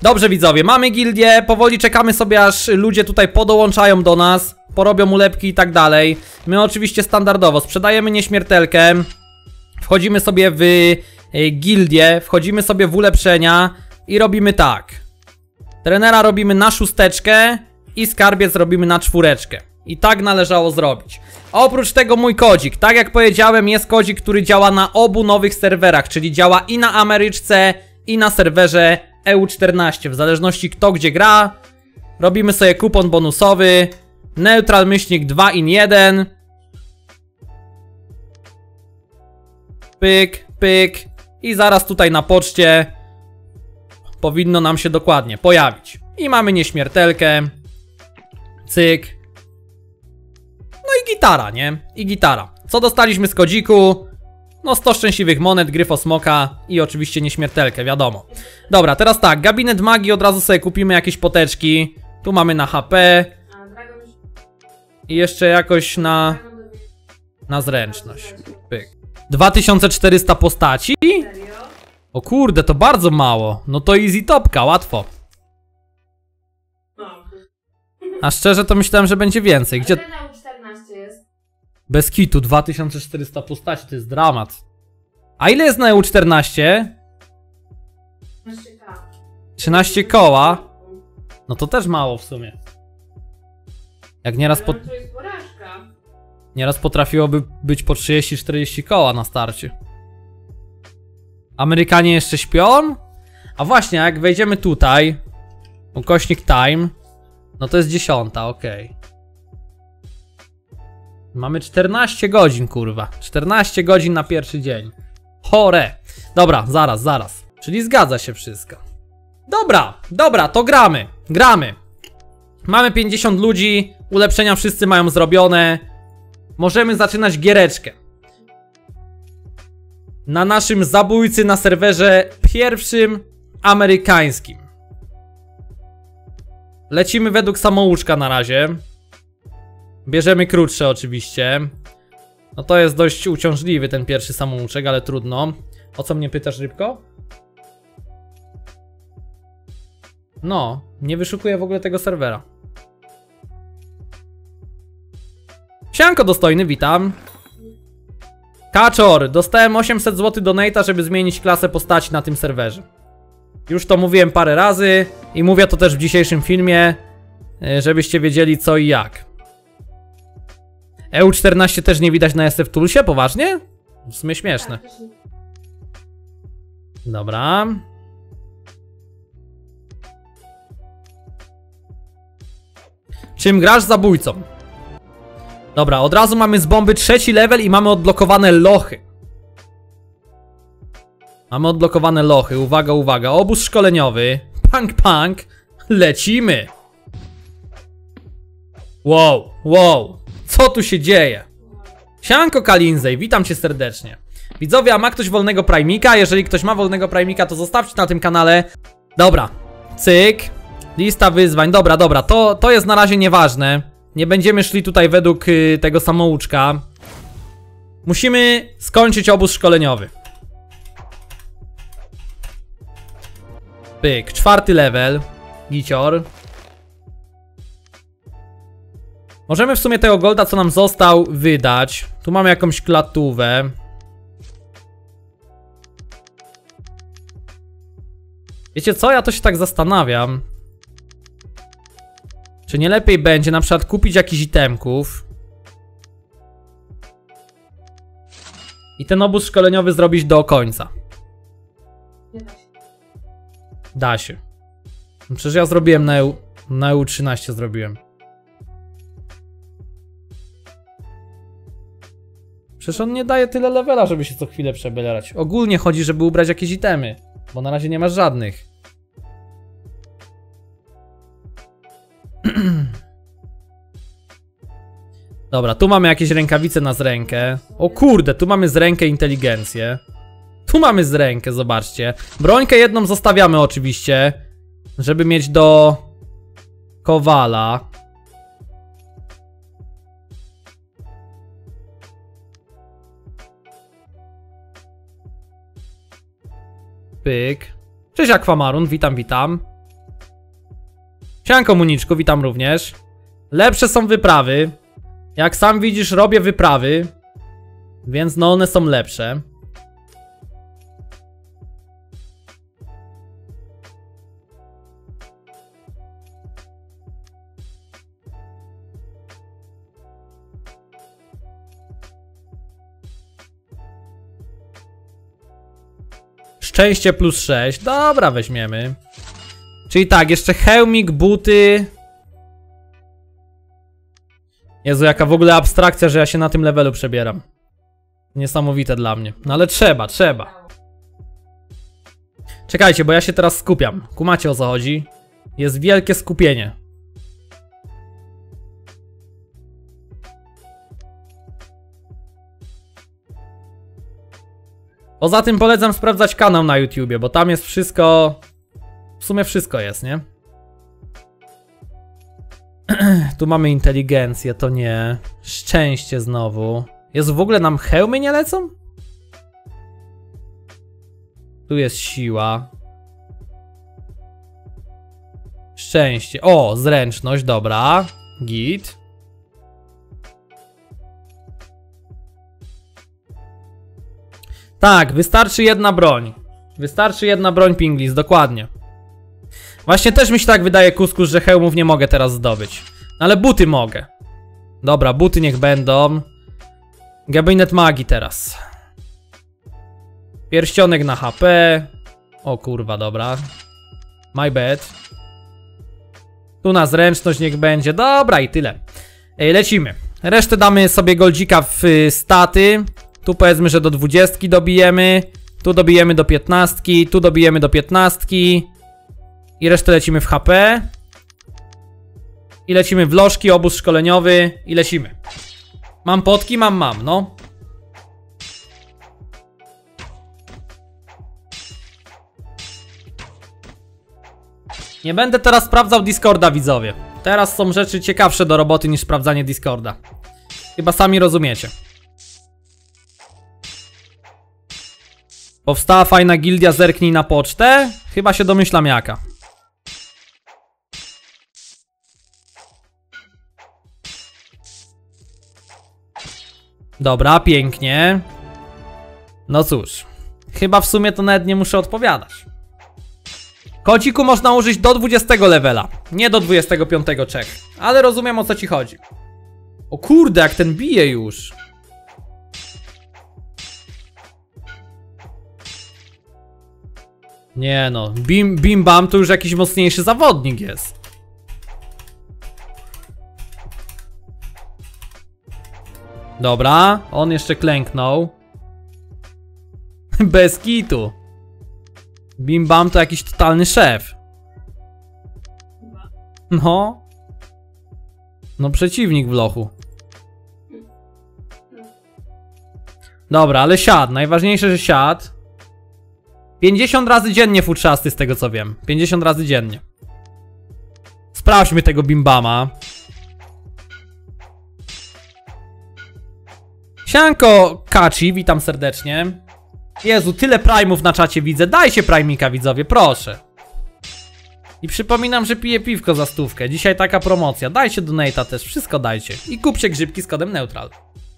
Dobrze widzowie, mamy gildię, powoli czekamy sobie aż ludzie tutaj podołączają do nas, porobią ulepki i tak dalej. My oczywiście standardowo sprzedajemy nieśmiertelkę, wchodzimy sobie w gildię, wchodzimy sobie w ulepszenia i robimy tak. Trenera robimy na 6 i skarbiec robimy na 4. I tak należało zrobić. Oprócz tego mój kodzik, tak jak powiedziałem, jest kodzik, który działa na obu nowych serwerach, czyli działa i na Ameryczce, i na serwerze EU14, w zależności kto gdzie gra. Robimy sobie kupon bonusowy Neutral myślnik 2 in 1. Pyk, pyk. I zaraz tutaj na poczcie powinno nam się dokładnie pojawić. I mamy nieśmiertelkę. Cyk. No i gitara, nie? I gitara. Co dostaliśmy z kodziku? No 100 szczęśliwych monet, gryfosmoka i oczywiście nieśmiertelkę, wiadomo. Dobra, teraz tak, gabinet magii, od razu sobie kupimy jakieś poteczki. Tu mamy na HP. I jeszcze jakoś na zręczność. Pyk. 2400 postaci? O kurde, to bardzo mało. No to easy topka, łatwo. A szczerze to myślałem, że będzie więcej. Gdzie... Bez kitu, 2400 postaci, to jest dramat. A ile jest na EU14? 13 koła. No to też mało w sumie. Jak nieraz potrafiłoby być po 30-40 koła na starcie. Amerykanie jeszcze śpią? A właśnie, jak wejdziemy tutaj, ukośnik time, no to jest 10, okej. Mamy 14 godzin, kurwa. 14 godzin na pierwszy dzień. Chore. Dobra, zaraz. Czyli zgadza się wszystko. Dobra, to gramy. Mamy 50 ludzi, ulepszenia wszyscy mają zrobione. Możemy zaczynać giereczkę. Na naszym zabójcy na serwerze pierwszym amerykańskim. Lecimy według samouczka na razie. Bierzemy krótsze oczywiście. No to jest dość uciążliwy ten pierwszy samouczek, ale trudno. O co mnie pytasz, Rybko? No, nie wyszukuję w ogóle tego serwera. Sianko dostojny, witam. Kaczor, dostałem 800 zł donate'a, żeby zmienić klasę postaci na tym serwerze. Już to mówiłem parę razy i mówię to też w dzisiejszym filmie, żebyście wiedzieli co i jak. EU14 też nie widać na SF Toolsie? Poważnie? W sumie śmieszne. Dobra. Czym grasz? Zabójcą. Dobra, od razu mamy z bomby 3. level i mamy odblokowane lochy. Uwaga. Obóz szkoleniowy. Punk. Lecimy. Wow. Co tu się dzieje? Sianko Kalinzej, witam cię serdecznie. Widzowie, a ma ktoś wolnego Primika? Jeżeli ktoś ma wolnego Primika, to zostawcie na tym kanale. Dobra, cyk. Lista wyzwań, dobra, to jest na razie nieważne. Nie będziemy szli tutaj według tego samouczka. Musimy skończyć obóz szkoleniowy. Pyk, 4. level. Gicior. Możemy w sumie tego golda, co nam został, wydać. Tu mamy jakąś klatówę. Wiecie co? Ja to się tak zastanawiam. Czy nie lepiej będzie na przykład kupić jakichś itemków i ten obóz szkoleniowy zrobić do końca? Da się. Przecież ja zrobiłem na EU13 zrobiłem. Przecież on nie daje tyle levela, żeby się co chwilę przebierać. Ogólnie chodzi, żeby ubrać jakieś itemy, bo na razie nie masz żadnych. Dobra, tu mamy jakieś rękawice na zrękę. O kurde, tu mamy zrękę inteligencję. Tu mamy zrękę, zobaczcie. Brońkę jedną zostawiamy oczywiście, żeby mieć do kowala. Pyk. Cześć Aquamarun, witam. Sianko Municzku, witam również. Lepsze są wyprawy. Jak sam widzisz, robię wyprawy. Więc no one są lepsze. Szczęście plus 6. Dobra, weźmiemy. Czyli tak, jeszcze hełmik, buty. Jezu, jaka w ogóle abstrakcja, że ja się na tym levelu przebieram. Niesamowite dla mnie. No ale trzeba. Czekajcie, bo ja się teraz skupiam. Kumacie, o co chodzi? Jest wielkie skupienie. Poza tym polecam sprawdzać kanał na YouTubie, bo tam jest wszystko... W sumie wszystko jest, nie? Tu mamy inteligencję, to nie. Szczęście znowu. Jezu, w ogóle nam hełmy nie lecą? Tu jest siła. Szczęście. O, zręczność, dobra. Git. Tak, wystarczy jedna broń. Wystarczy jedna broń Pinglis, dokładnie. Właśnie też mi się tak wydaje, Kuskus, że hełmów nie mogę teraz zdobyć. Ale buty mogę. Dobra, buty niech będą. Gabinet magii teraz. Pierścionek na HP. O kurwa, dobra. My bad. Tu na zręczność niech będzie. Dobra i tyle. Lecimy. Resztę damy sobie goldzika w staty. Tu powiedzmy, że do 20 dobijemy. Tu dobijemy do 15. Tu dobijemy do 15. I resztę lecimy w HP. I lecimy w lożki, obóz szkoleniowy. I lecimy. Mam potki? Mam, no. Nie będę teraz sprawdzał Discorda, widzowie. Teraz są rzeczy ciekawsze do roboty niż sprawdzanie Discorda. Chyba sami rozumiecie. Powstała fajna gildia, zerknij na pocztę. Chyba się domyślam jaka. Dobra, pięknie. No cóż. Chyba w sumie to nawet nie muszę odpowiadać. Kociku można użyć do 20 levela. Nie do 25 czek. Ale rozumiem, o co ci chodzi. O kurde, jak ten bije już. Nie no, Bim Bam to już jakiś mocniejszy zawodnik jest. Dobra, on jeszcze klęknął. Bez kitu. Bim Bam to jakiś totalny szef. No. No przeciwnik w lochu. Dobra, ale siad. Najważniejsze, że siad. 50 razy dziennie futrzasty, z tego co wiem. 50 razy dziennie. Sprawdźmy tego Bimbama. Sianko Kaci, witam serdecznie. Jezu, tyle prime'ów na czacie widzę. Dajcie prime'ika, widzowie, proszę. I przypominam, że piję piwko za 100. Dzisiaj taka promocja. Dajcie donate'a też, wszystko dajcie. I kupcie grzybki z kodem neutral.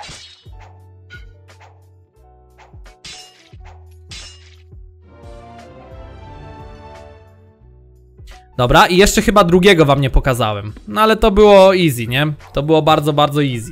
Dobra, i jeszcze chyba drugiego wam nie pokazałem. No ale to było easy, nie? To było bardzo, bardzo easy.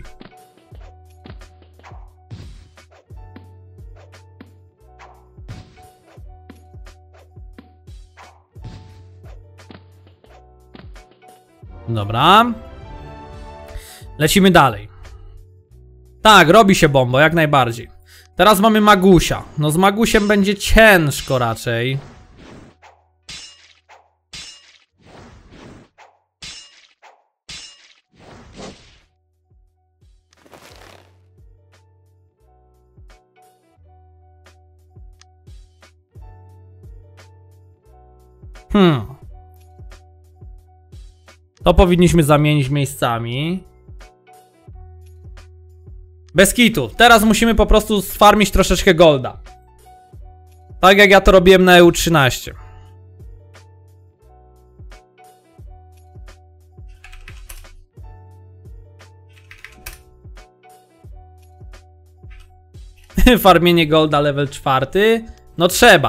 Dobra. Lecimy dalej. Tak, robi się bombo, jak najbardziej. Teraz mamy Magusia. No z Magusiem będzie ciężko raczej. To powinniśmy zamienić miejscami. Bez kitu. Teraz musimy po prostu sfarmić troszeczkę golda. Tak jak ja to robiłem na EU13. Farmienie golda level 4. No trzeba.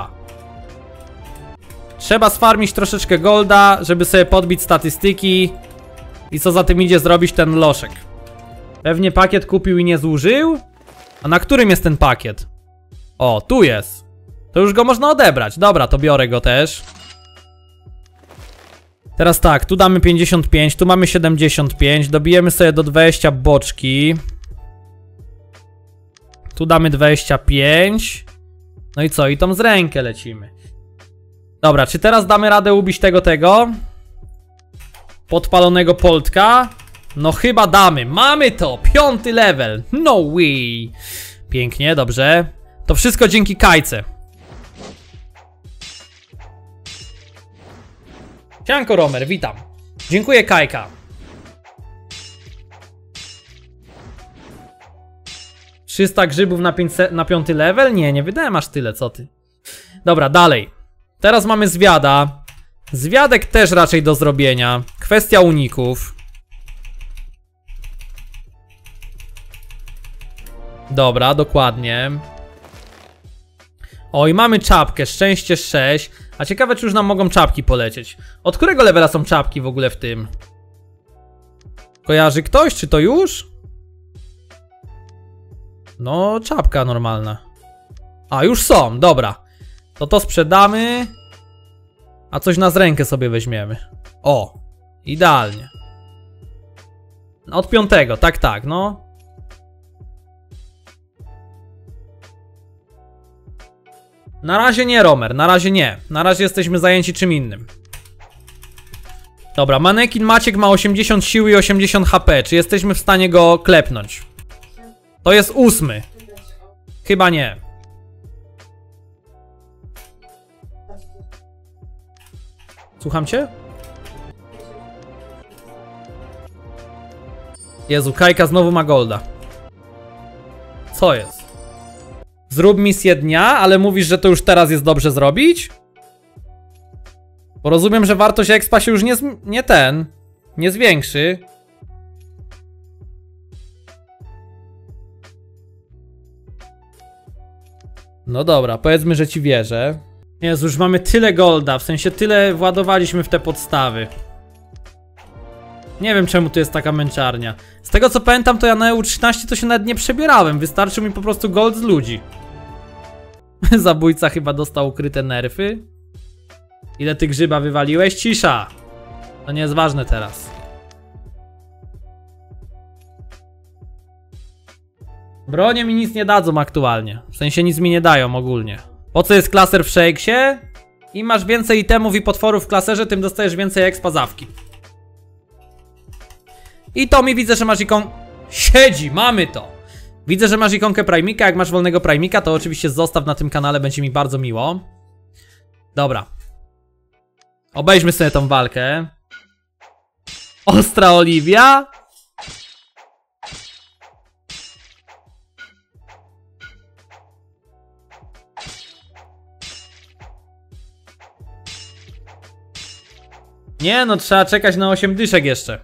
Trzeba sfarmić troszeczkę golda, żeby sobie podbić statystyki. I co za tym idzie zrobić ten loszek. Pewnie pakiet kupił i nie zużył? A na którym jest ten pakiet? O, tu jest. To już go można odebrać. Dobra, to biorę go też. Teraz tak, tu damy 55, tu mamy 75. Dobijemy sobie do 20 boczki. Tu damy 25. No i co? I tą z rękę lecimy. Dobra, czy teraz damy radę ubić tego? Podpalonego Poltka? No chyba damy. Mamy to! 5. level. No way. Pięknie, dobrze. To wszystko dzięki Kajce. Sianko Romer, witam. Dziękuję Kajka. 300 grzybów na 5. level? Nie wydałem aż tyle, co ty. Dobra, dalej. Teraz mamy zwiada. Zwiadek też raczej do zrobienia. Kwestia uników. Dobra, dokładnie. Oj, mamy czapkę, szczęście 6. A ciekawe, czy już nam mogą czapki polecieć. Od którego levela są czapki w ogóle w tym? Kojarzy ktoś, czy to już? No, czapka normalna. A, już są, dobra. To sprzedamy. A coś na z rękę sobie weźmiemy. O, idealnie. Od 5, tak, no. Na razie nie, Romer, na razie nie. Na razie jesteśmy zajęci czym innym. Dobra, manekin Maciek ma 80 siły i 80 HP. Czy jesteśmy w stanie go klepnąć? To jest 8. Chyba nie. Słucham cię? Jezu, Kajka znowu ma golda. Co jest? Zrób misję dnia, ale mówisz, że to już teraz jest dobrze zrobić? Bo rozumiem, że wartość expa się już nie zwiększy. No dobra, powiedzmy, że ci wierzę. Jezu, już mamy tyle golda, w sensie tyle władowaliśmy w te podstawy. Nie wiem, czemu tu jest taka męczarnia. Z tego co pamiętam, to ja na EU13 to się nawet nie przebierałem. Wystarczył mi po prostu gold z ludzi. Zabójca chyba dostał ukryte nerfy. Ile ty grzyba wywaliłeś? Cisza! To nie jest ważne teraz. Bronie mi nic nie dadzą aktualnie. W sensie nic mi nie dają ogólnie. Po co jest klaser w shakesie? Im masz więcej itemów i potworów w klaserze, tym dostajesz więcej expa zawki. I to mi widzę, że masz ikonkę. Siedzi, mamy to. Widzę, że masz ikonkę Primika. Jak masz wolnego Primika, to oczywiście zostaw na tym kanale, będzie mi bardzo miło. Dobra. Obejrzmy sobie tą walkę. Ostra Oliwia. Nie no, trzeba czekać na 8 dyszek jeszcze.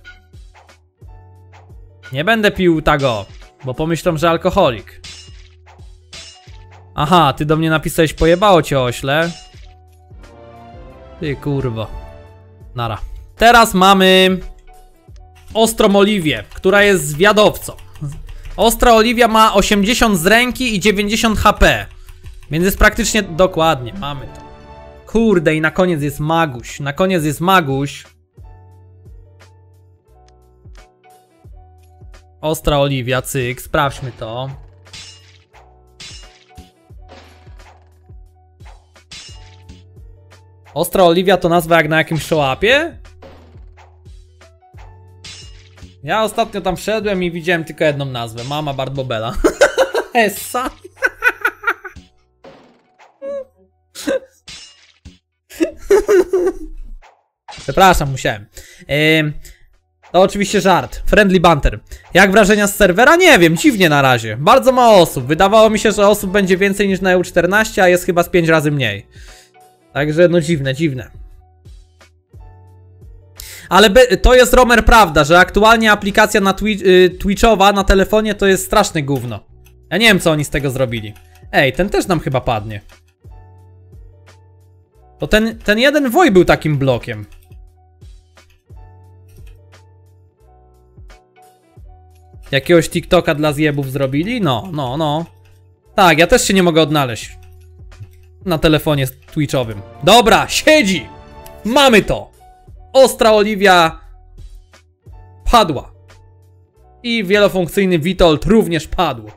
Nie będę pił tego, bo pomyślą, że alkoholik. Aha, ty do mnie napisałeś, pojebało cię ośle. Ty kurwo. Nara. Teraz mamy Ostrą Oliwię, która jest zwiadowcą. Ostra Oliwia ma 80 z ręki i 90 HP. Więc jest praktycznie dokładnie, mamy to. Kurde, i na koniec jest Maguś. Na koniec jest Maguś. Ostra Oliwia, cyk, sprawdźmy to. Ostra Oliwia to nazwa jak na jakimś show-upie? Ja ostatnio tam wszedłem i widziałem tylko jedną nazwę. Mama Barbobela. Essa. Przepraszam, musiałem. To oczywiście żart. Friendly banter. Jak wrażenia z serwera? Nie wiem, dziwnie na razie. Bardzo mało osób. Wydawało mi się, że osób będzie więcej niż na EU14, a jest chyba z 5 razy mniej. Także no dziwne, dziwne. Ale to jest, Romer, prawda, że aktualnie aplikacja na Twitchowa na telefonie to jest straszne gówno. Ja nie wiem, co oni z tego zrobili. Ej, ten też nam chyba padnie. To ten jeden woj był takim blokiem. Jakiegoś TikToka dla zjebów zrobili? No. Tak, ja też się nie mogę odnaleźć. Na telefonie twitchowym. Dobra, siedzi! Mamy to! Ostra Oliwia padła. I wielofunkcyjny Witold również padł.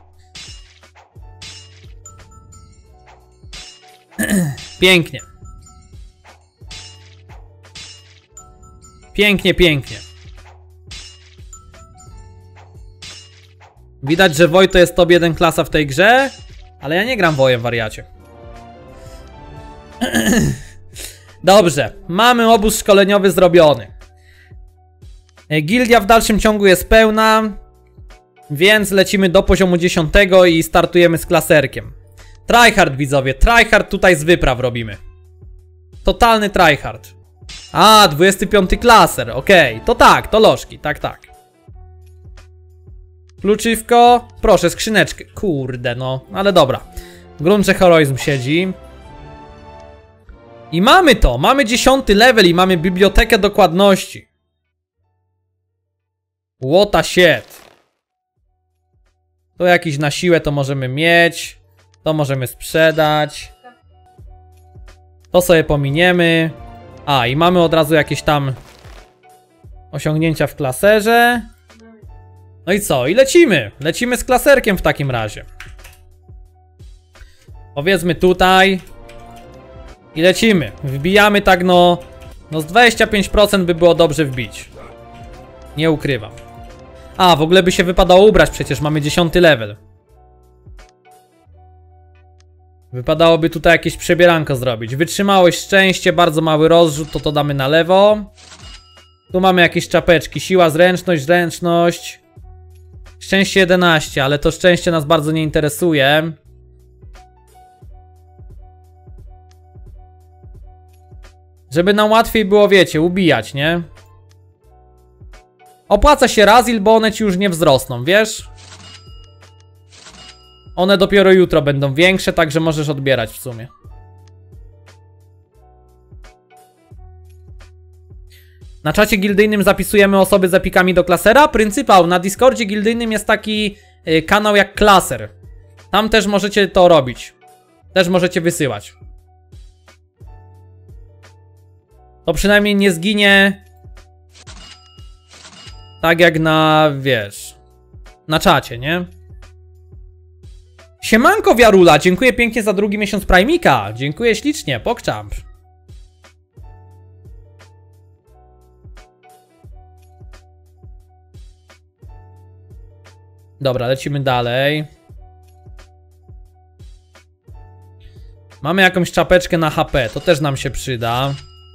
Pięknie. Pięknie. Widać, że Woj to jest top 1 klasa w tej grze, ale ja nie gram Wojem, wariacie. Dobrze, mamy obóz szkoleniowy zrobiony. Gildia w dalszym ciągu jest pełna, więc lecimy do poziomu 10 i startujemy z klaserkiem. Tryhard, widzowie, tryhard tutaj z wypraw robimy. Totalny tryhard. A, 25 klaser, okej, to tak, to lożki, tak. Kluczywko, proszę, skrzyneczkę, kurde no, ale dobra. Grunt, że heroizm siedzi. I mamy to, mamy 10 level i mamy bibliotekę dokładności. What a shit. To jakiś na siłę to możemy mieć. To możemy sprzedać. To sobie pominiemy. A, i mamy od razu jakieś tam osiągnięcia w klaserze. No i co? I lecimy. Lecimy z klaserkiem w takim razie. Powiedzmy tutaj. I lecimy. Wbijamy tak no z 25% by było dobrze wbić. Nie ukrywam. A, w ogóle by się wypadało ubrać, przecież mamy 10 level. Wypadałoby tutaj jakieś przebieranko zrobić. Wytrzymałość, szczęście, bardzo mały rozrzut, to damy na lewo. Tu mamy jakieś czapeczki. Siła, zręczność. Szczęście 11, ale to szczęście nas bardzo nie interesuje. Żeby nam łatwiej było, wiecie, ubijać, nie? Opłaca się Razil, bo one ci już nie wzrosną, wiesz? One dopiero jutro będą większe, także możesz odbierać w sumie. Na czacie gildyjnym zapisujemy osoby z epikami do klasera. Pryncypał, na Discordzie gildyjnym jest taki kanał jak klaser. Tam też możecie to robić. Też możecie wysyłać. To przynajmniej nie zginie tak jak na, wiesz, na czacie, nie? Siemanko Wiarula, dziękuję pięknie za drugi miesiąc Primika. Dziękuję ślicznie, pokczamp. Dobra, lecimy dalej. Mamy jakąś czapeczkę na HP, to też nam się przyda.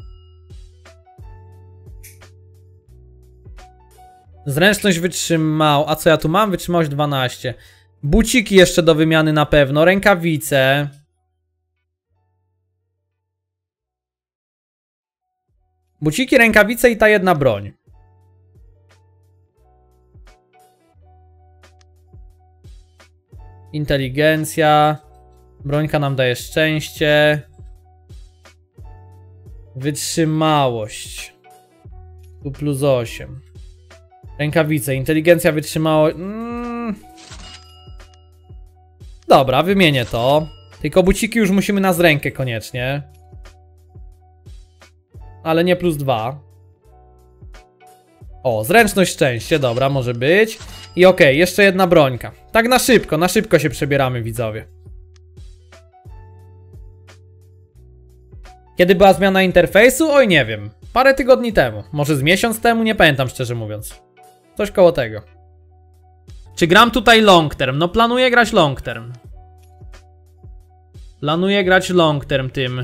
Zręczność wytrzymał. A co ja tu mam? Wytrzymałość 12. Buciki jeszcze do wymiany na pewno. Rękawice. Buciki, rękawice i ta jedna broń. Inteligencja. Brońka nam daje szczęście. Wytrzymałość. Tu plus 8. Rękawice, inteligencja, wytrzymałość. Dobra, wymienię to. Tylko buciki już musimy na zrękę koniecznie. Ale nie plus 2. O, zręczność, szczęście, dobra, może być. I okej, jeszcze jedna brońka. Tak na szybko się przebieramy, widzowie. Kiedy była zmiana interfejsu? Oj, nie wiem. Parę tygodni temu. Może z miesiąc temu? Nie pamiętam, szczerze mówiąc. Coś koło tego. Czy gram tutaj long term? No planuję grać long term. Planuję grać long term tym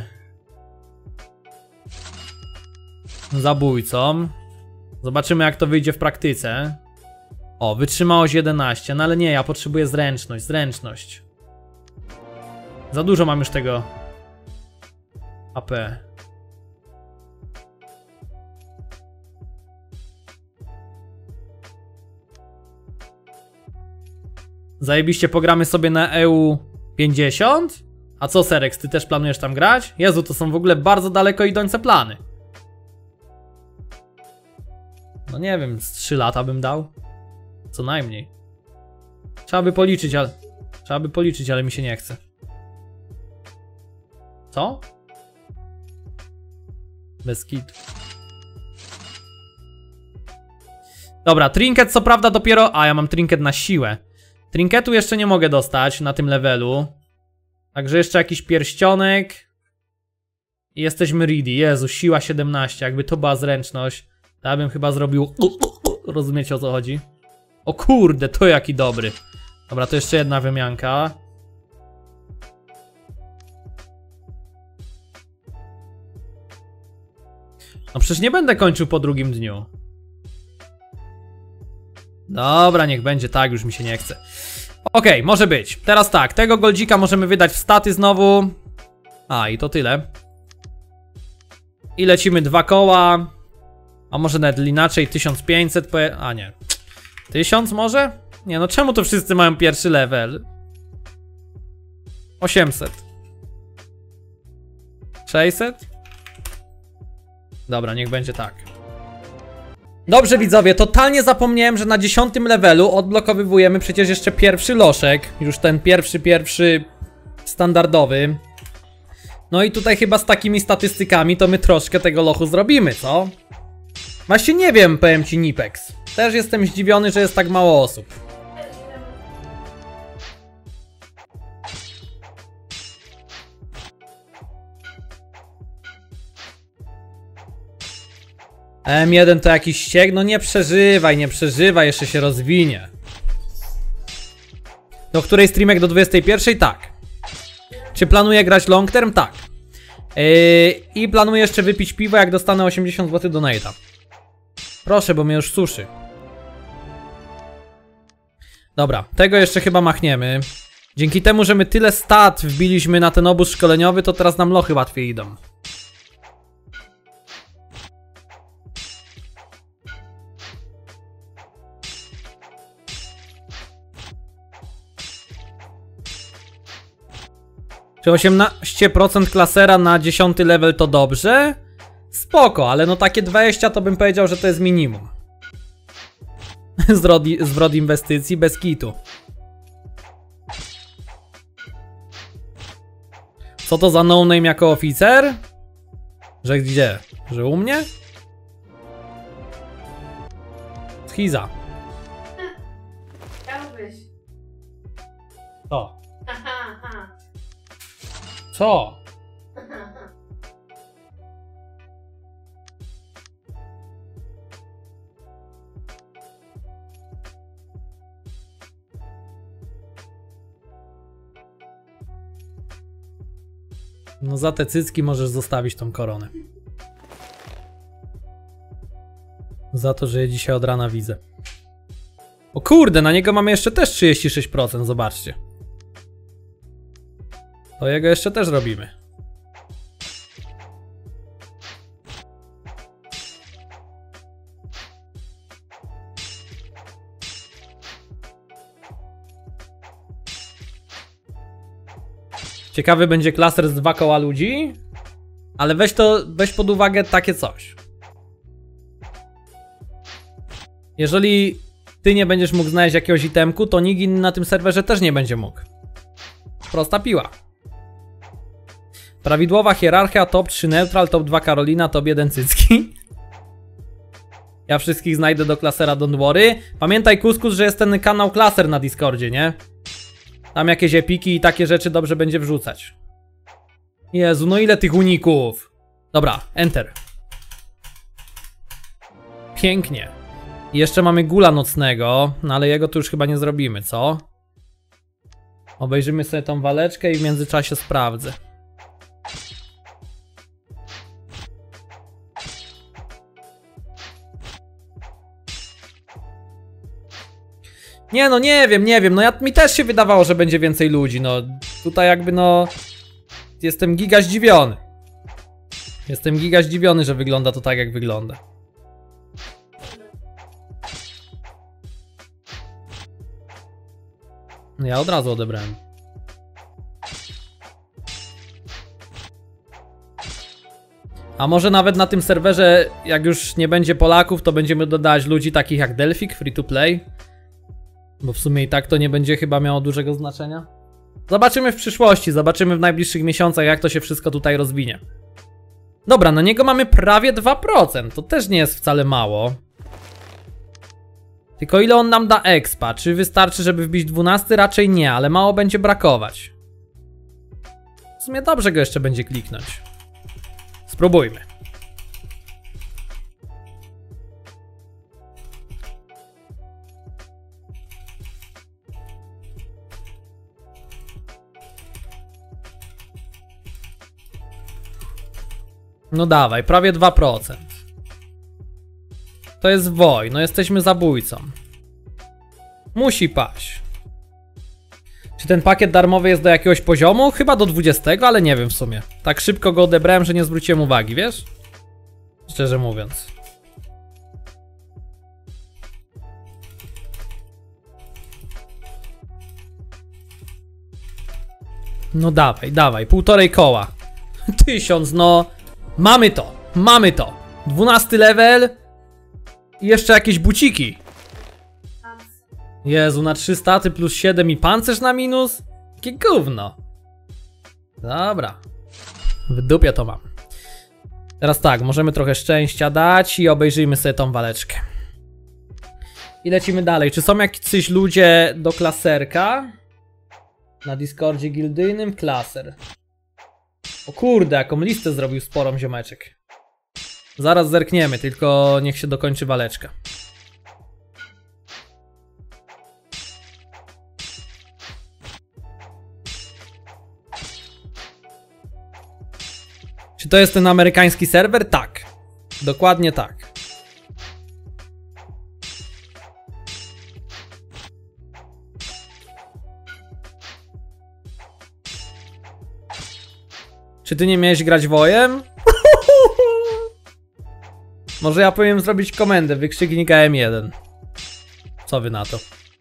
zabójcą. Zobaczymy, jak to wyjdzie w praktyce. O, wytrzymałość 11. No ale nie, ja potrzebuję zręczność. Za dużo mam już tego AP. Zajebiście pogramy sobie na EU 50? A co, Serex, ty też planujesz tam grać? Jezu, to są w ogóle bardzo daleko idące plany. No nie wiem, z 3 lata bym dał. Co najmniej. Trzeba by policzyć, ale mi się nie chce. Co? Bez kitu. Dobra, trinket co prawda dopiero... A, ja mam trinket na siłę. Trinketu jeszcze nie mogę dostać na tym levelu. Także jeszcze jakiś pierścionek. I jesteśmy ready. Jezu, siła 17. Jakby to była zręczność, to ja bym chyba zrobił... Rozumiecie, o co chodzi? O kurde, to jaki dobry. Dobra, to jeszcze jedna wymianka. No przecież nie będę kończył po drugim dniu. Dobra, niech będzie tak, już mi się nie chce. Okej, może być. Teraz tak, tego goldzika możemy wydać w staty znowu. A, i to tyle. I lecimy 2 koła. A może nawet inaczej, 1500 A nie. 1000 może? Nie, no czemu to wszyscy mają pierwszy level? 800. 600? Dobra, niech będzie tak. Dobrze widzowie, totalnie zapomniałem, że na 10 levelu odblokowywujemy przecież jeszcze pierwszy loszek. Już ten pierwszy standardowy. No i tutaj chyba z takimi statystykami to my troszkę tego lochu zrobimy, co? Właśnie nie wiem, powiem ci, Nipex. Też jestem zdziwiony, że jest tak mało osób. M1 to jakiś ściek? No nie przeżywaj, jeszcze się rozwinie. Do której streamek do 21? Tak. Czy planuję grać long term? Tak. I planuję jeszcze wypić piwo, jak dostanę 80 zł donate'a. Proszę, bo mnie już suszy. Dobra, tego jeszcze chyba machniemy. Dzięki temu, że my tyle stat wbiliśmy na ten obóz szkoleniowy, to teraz nam lochy łatwiej idą. Czy 18% klasera na 10 level to dobrze? Spoko, ale no takie 20 to bym powiedział, że to jest minimum. Zwrot inwestycji bez kitu. Co to za no-name jako oficer? Że gdzie? Że u mnie? Schiza. Chciałbyś. Co? Aha. Co? No za te cycki możesz zostawić tą koronę. Za to, że je dzisiaj od rana widzę. O kurde, na niego mamy jeszcze też 36%, zobaczcie. To jego jeszcze też robimy. Ciekawy będzie klaser z 2 koła ludzi, ale weź pod uwagę takie coś. Jeżeli ty nie będziesz mógł znaleźć jakiegoś itemku, to nikt inny na tym serwerze też nie będzie mógł. Prosta piła. Prawidłowa hierarchia, top 3 neutral, top 2 Karolina, top 1 cycki. Ja wszystkich znajdę do klasera, don't worry. Pamiętaj, Kuskus, że jest ten kanał klaser na Discordzie, nie? Tam jakieś epiki i takie rzeczy dobrze będzie wrzucać. Jezu, no ile tych uników. Dobra, enter. Pięknie. I jeszcze mamy gula nocnego, no ale jego tu już chyba nie zrobimy, co? Obejrzymy sobie tą waleczkę i w międzyczasie sprawdzę. Nie no, nie wiem, no mi też się wydawało, że będzie więcej ludzi, no tutaj jakby no... Jestem giga zdziwiony. Jestem giga zdziwiony, że wygląda to tak jak wygląda. Ja od razu odebrałem. A może nawet na tym serwerze, jak już nie będzie Polaków, to będziemy dodawać ludzi takich jak Delfik, free to play. Bo w sumie i tak to nie będzie chyba miało dużego znaczenia. Zobaczymy w przyszłości, zobaczymy w najbliższych miesiącach, jak to się wszystko tutaj rozwinie. Dobra, na niego mamy prawie 2%, to też nie jest wcale mało. Tylko ile on nam da expa? Czy wystarczy, żeby wbić 12? Raczej nie, ale mało będzie brakować. W sumie dobrze go jeszcze będzie kliknąć. Spróbujmy. No dawaj, prawie 2%. To jest woj, no jesteśmy zabójcą. Musi paść. Czy ten pakiet darmowy jest do jakiegoś poziomu? Chyba do 20, ale nie wiem w sumie. Tak szybko go odebrałem, że nie zwróciłem uwagi, wiesz? Szczerze mówiąc. No dawaj, dawaj, 1,5 koła. 1000, no. Mamy to, mamy to. 12 level. I jeszcze jakieś buciki. Jezu, na 3 staty plus 7 i pancerz na minus? Jakie gówno. Dobra. W dupie to mam. Teraz tak, możemy trochę szczęścia dać i obejrzyjmy sobie tą waleczkę. I lecimy dalej. Czy są jacyś ludzie do klaserka? Na Discordzie gildyjnym klaser. O kurde, jaką listę zrobił sporą ziomeczek. Zaraz zerkniemy, tylko niech się dokończy waleczka. Czy to jest ten amerykański serwer? Tak. Dokładnie tak. Czy ty nie miałeś grać wojem? Może ja powinienem zrobić komendę, wykrzyknik AM1. Co wy na to?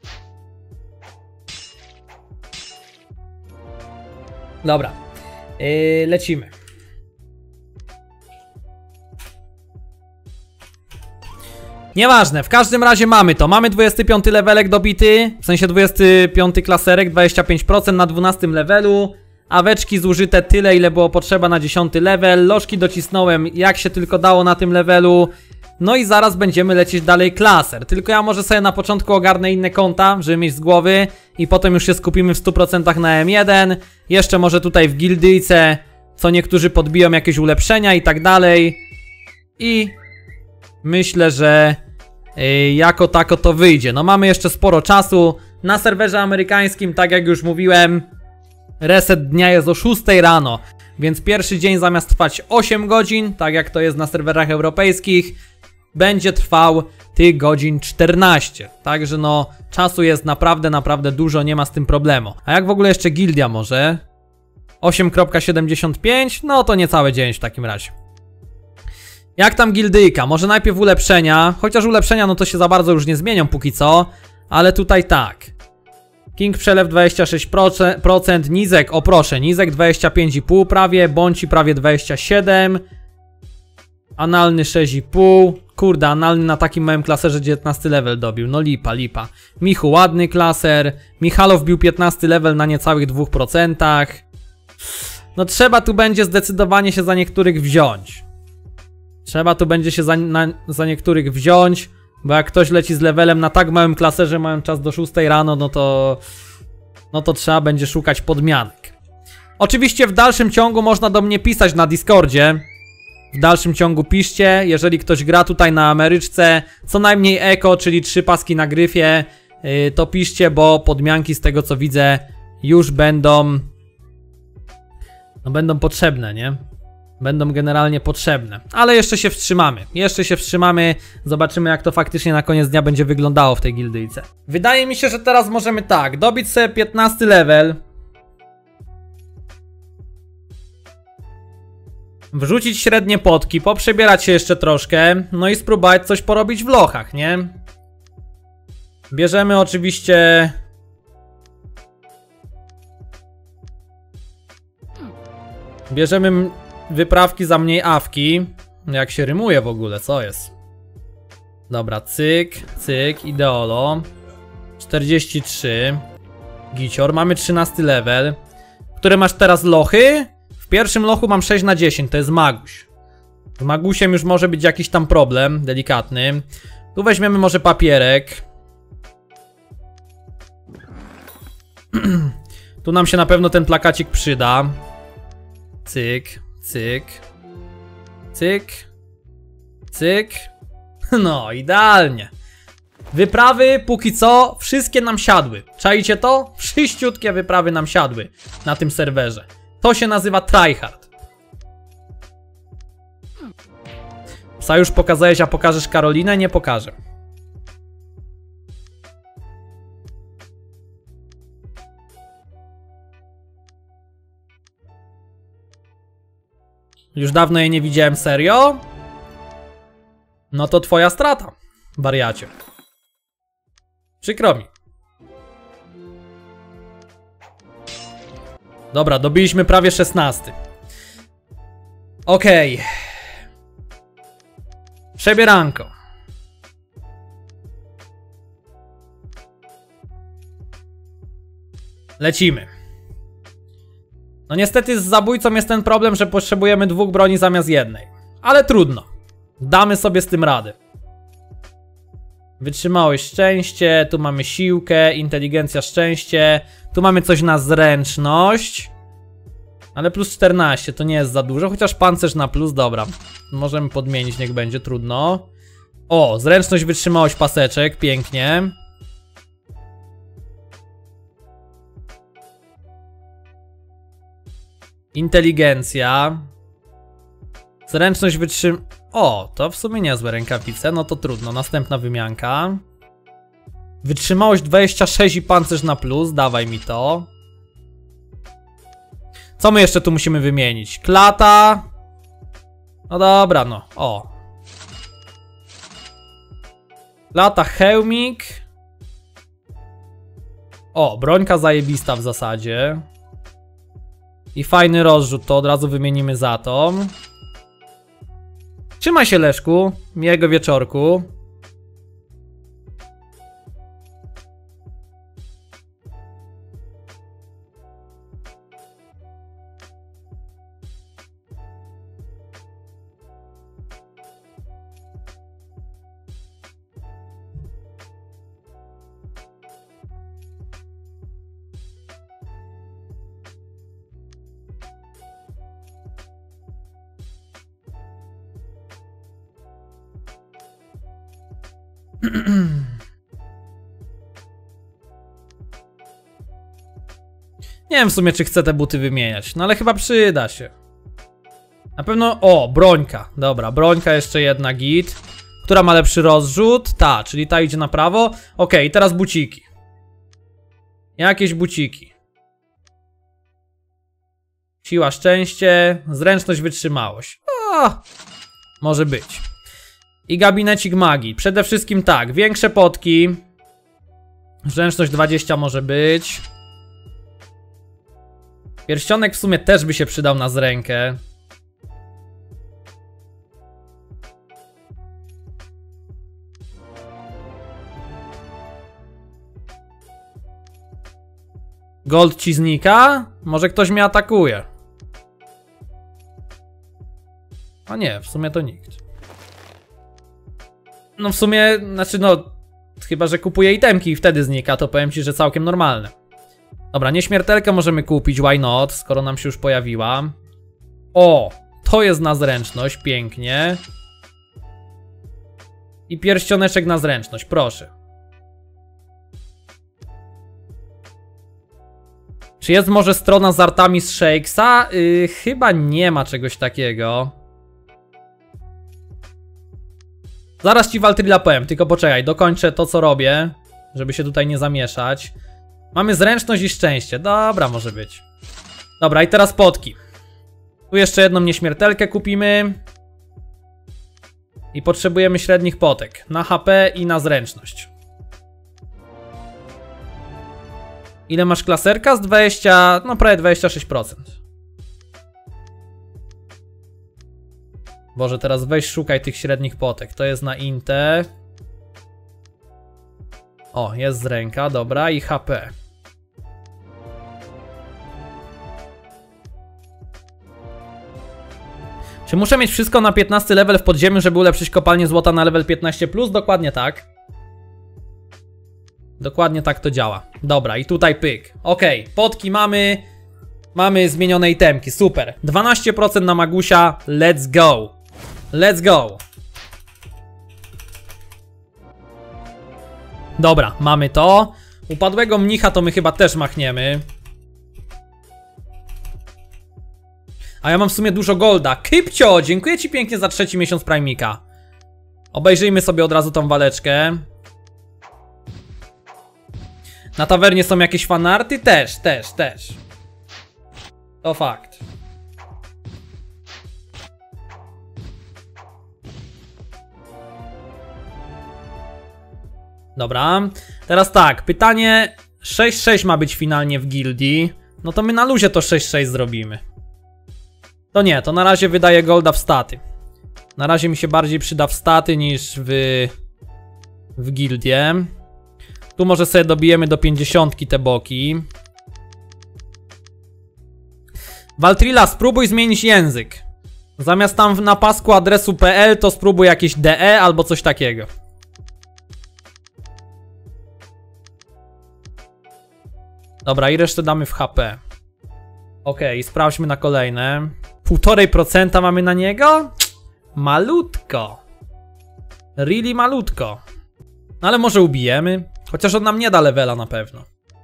Dobra. Lecimy. Nieważne, w każdym razie mamy to. Mamy 25 levelek dobity, w sensie 25 klaserek, 25% na 12 levelu. Aweczki zużyte tyle, ile było potrzeba na 10 level. Lożki docisnąłem jak się tylko dało na tym levelu. No i zaraz będziemy lecieć dalej klaser. Tylko ja może sobie na początku ogarnę inne konta, żeby mieć z głowy. I potem już się skupimy w 100% na M1. Jeszcze może tutaj w gildyjce, co niektórzy podbiją jakieś ulepszenia i tak dalej. I myślę, że jako tako to wyjdzie. No mamy jeszcze sporo czasu. Na serwerze amerykańskim, tak jak już mówiłem, reset dnia jest o 6 rano. Więc pierwszy dzień zamiast trwać 8 godzin, tak jak to jest na serwerach europejskich, będzie trwał tych godzin 14. Także no, czasu jest naprawdę dużo, nie ma z tym problemu. A jak w ogóle jeszcze gildia może? 8.75? No to niecały dzień w takim razie. Jak tam gildyjka? Może najpierw ulepszenia, chociaż ulepszenia no to się za bardzo już nie zmienią póki co, ale tutaj tak. King przelew 26%, Nizek, o proszę, Nizek 25,5 prawie, Bąci prawie 27, Analny 6,5, kurde, Analny na takim małym klaserze 19 level dobił, no lipa, lipa. Michu ładny klaser, Michalow bił 15 level na niecałych 2%. No trzeba tu będzie zdecydowanie się za niektórych wziąć. Trzeba tu będzie się za niektórych wziąć, bo jak ktoś leci z levelem na tak małym klaserze, mają czas do 6 rano, no to trzeba będzie szukać podmianek. Oczywiście w dalszym ciągu można do mnie pisać na Discordzie. W dalszym ciągu piszcie, jeżeli ktoś gra tutaj na Ameryczce, co najmniej eko, czyli 3 paski na gryfie, to piszcie, bo podmianki z tego co widzę już będą... No będą potrzebne, nie? Będą generalnie potrzebne. Ale jeszcze się wstrzymamy. Jeszcze się wstrzymamy. Zobaczymy jak to faktycznie na koniec dnia będzie wyglądało w tej gildyjce. Wydaje mi się, że teraz możemy tak. Dobić sobie 15 level. Wrzucić średnie potki. Poprzebierać się jeszcze troszkę. No i spróbować coś porobić w lochach, nie? Bierzemy oczywiście Bierzemy wyprawki za mniej awki. Jak się rymuje w ogóle, co jest? Dobra, cyk, cyk, ideolo. 43. Gicior, mamy 13 level. Które masz teraz lochy? W pierwszym lochu mam 6 na 10, to jest Maguś. Z Magusiem już może być jakiś tam problem, delikatny. Tu weźmiemy może papierek. Tu nam się na pewno ten plakacik przyda. Cyk, cyk. Cyk. Cyk. No, idealnie. Wyprawy póki co wszystkie nam siadły. Czajcie to? Wszyściutkie wyprawy nam siadły na tym serwerze. To się nazywa tryhard. Psa już pokazałeś, a pokażesz Karolinę? Nie pokażę. Już dawno jej nie widziałem, serio? No to twoja strata, wariacie. Przykro mi. Dobra, dobiliśmy prawie 16. Okej. Przebieranko. Lecimy. No niestety z zabójcą jest ten problem, że potrzebujemy 2 broni zamiast jednej. Ale trudno. Damy sobie z tym radę. Wytrzymałość, szczęście, tu mamy siłkę, inteligencja, szczęście. Tu mamy coś na zręczność. Ale plus 14 to nie jest za dużo, chociaż pancerz na plus, dobra. Możemy podmienić, niech będzie, trudno. O, zręczność, wytrzymałość, paseczek, pięknie. Inteligencja. Zręczność, O, to w sumie niezłe rękawice, no to trudno, następna wymianka. Wytrzymałość 26 i pancerz na plus, dawaj mi to. Co my jeszcze tu musimy wymienić? Klata. No dobra, no, o. Klata, hełmik. O, brońka zajebista w zasadzie. I fajny rozrzut, to od razu wymienimy za to. Trzymaj się, Leszku, miłego wieczorku. Nie wiem w sumie, czy chcę te buty wymieniać, no ale chyba przyda się. Na pewno... O, brońka. Dobra, brońka jeszcze jedna, git. Która ma lepszy rozrzut? Ta, czyli ta idzie na prawo. Okej, teraz buciki. Jakieś buciki. Siła, szczęście, zręczność, wytrzymałość. O, może być. I gabinecik magii. Przede wszystkim tak, większe potki. Zręczność 20 może być. Pierścionek w sumie też by się przydał na zrękę. Gold ci znika? Może ktoś mnie atakuje. A nie, w sumie to nikt. No w sumie, znaczy no, chyba że kupuję itemki i wtedy znika, to powiem ci, że całkiem normalne. Dobra, nieśmiertelkę możemy kupić, why not, skoro nam się już pojawiła. O, to jest na zręczność, pięknie. I pierścioneczek na zręczność, proszę. Czy jest może strona z artami z Shakesa? Chyba nie ma czegoś takiego. Zaraz ci Waltrilla powiem, tylko poczekaj, dokończę to co robię, żeby się tutaj nie zamieszać. Mamy zręczność i szczęście, dobra, może być. Dobra, i teraz potki. Tu jeszcze jedną nieśmiertelkę kupimy. I potrzebujemy średnich potek, na HP i na zręczność. Ile masz klaserka? Z 20, no prawie 26%. Boże, teraz weź szukaj tych średnich potek. To jest na Inte. O, jest z ręka, dobra, i HP. Czy muszę mieć wszystko na 15 level w podziemiu, żeby ulepszyć kopalnię złota na level 15+? Dokładnie tak. Dokładnie tak to działa. Dobra, i tutaj pyk. Okej, potki mamy. Mamy zmienione itemki, super. 12% na Magusia, let's go. Let's go. Dobra, mamy to. Upadłego mnicha to my chyba też machniemy. A ja mam w sumie dużo golda. Kypcio, dziękuję ci pięknie za 3. miesiąc Primika. Obejrzyjmy sobie od razu tą waleczkę. Na tawernie są jakieś fanarty? Też. To fakt. Dobra, teraz tak, pytanie 6-6 ma być finalnie w gildii. No to my na luzie to 6-6 zrobimy. To nie, to na razie wydaje golda w staty. Na razie mi się bardziej przyda w staty niż w gildię. Tu może sobie dobijemy do 50 te boki. Valtrilla, spróbuj zmienić język. Zamiast tam na pasku adresu .pl to spróbuj jakieś DE albo coś takiego. Dobra, i resztę damy w HP. Okej, sprawdźmy na kolejne. 1,5% mamy na niego? Malutko. Really malutko. No ale może ubijemy. Chociaż on nam nie da levela na pewno.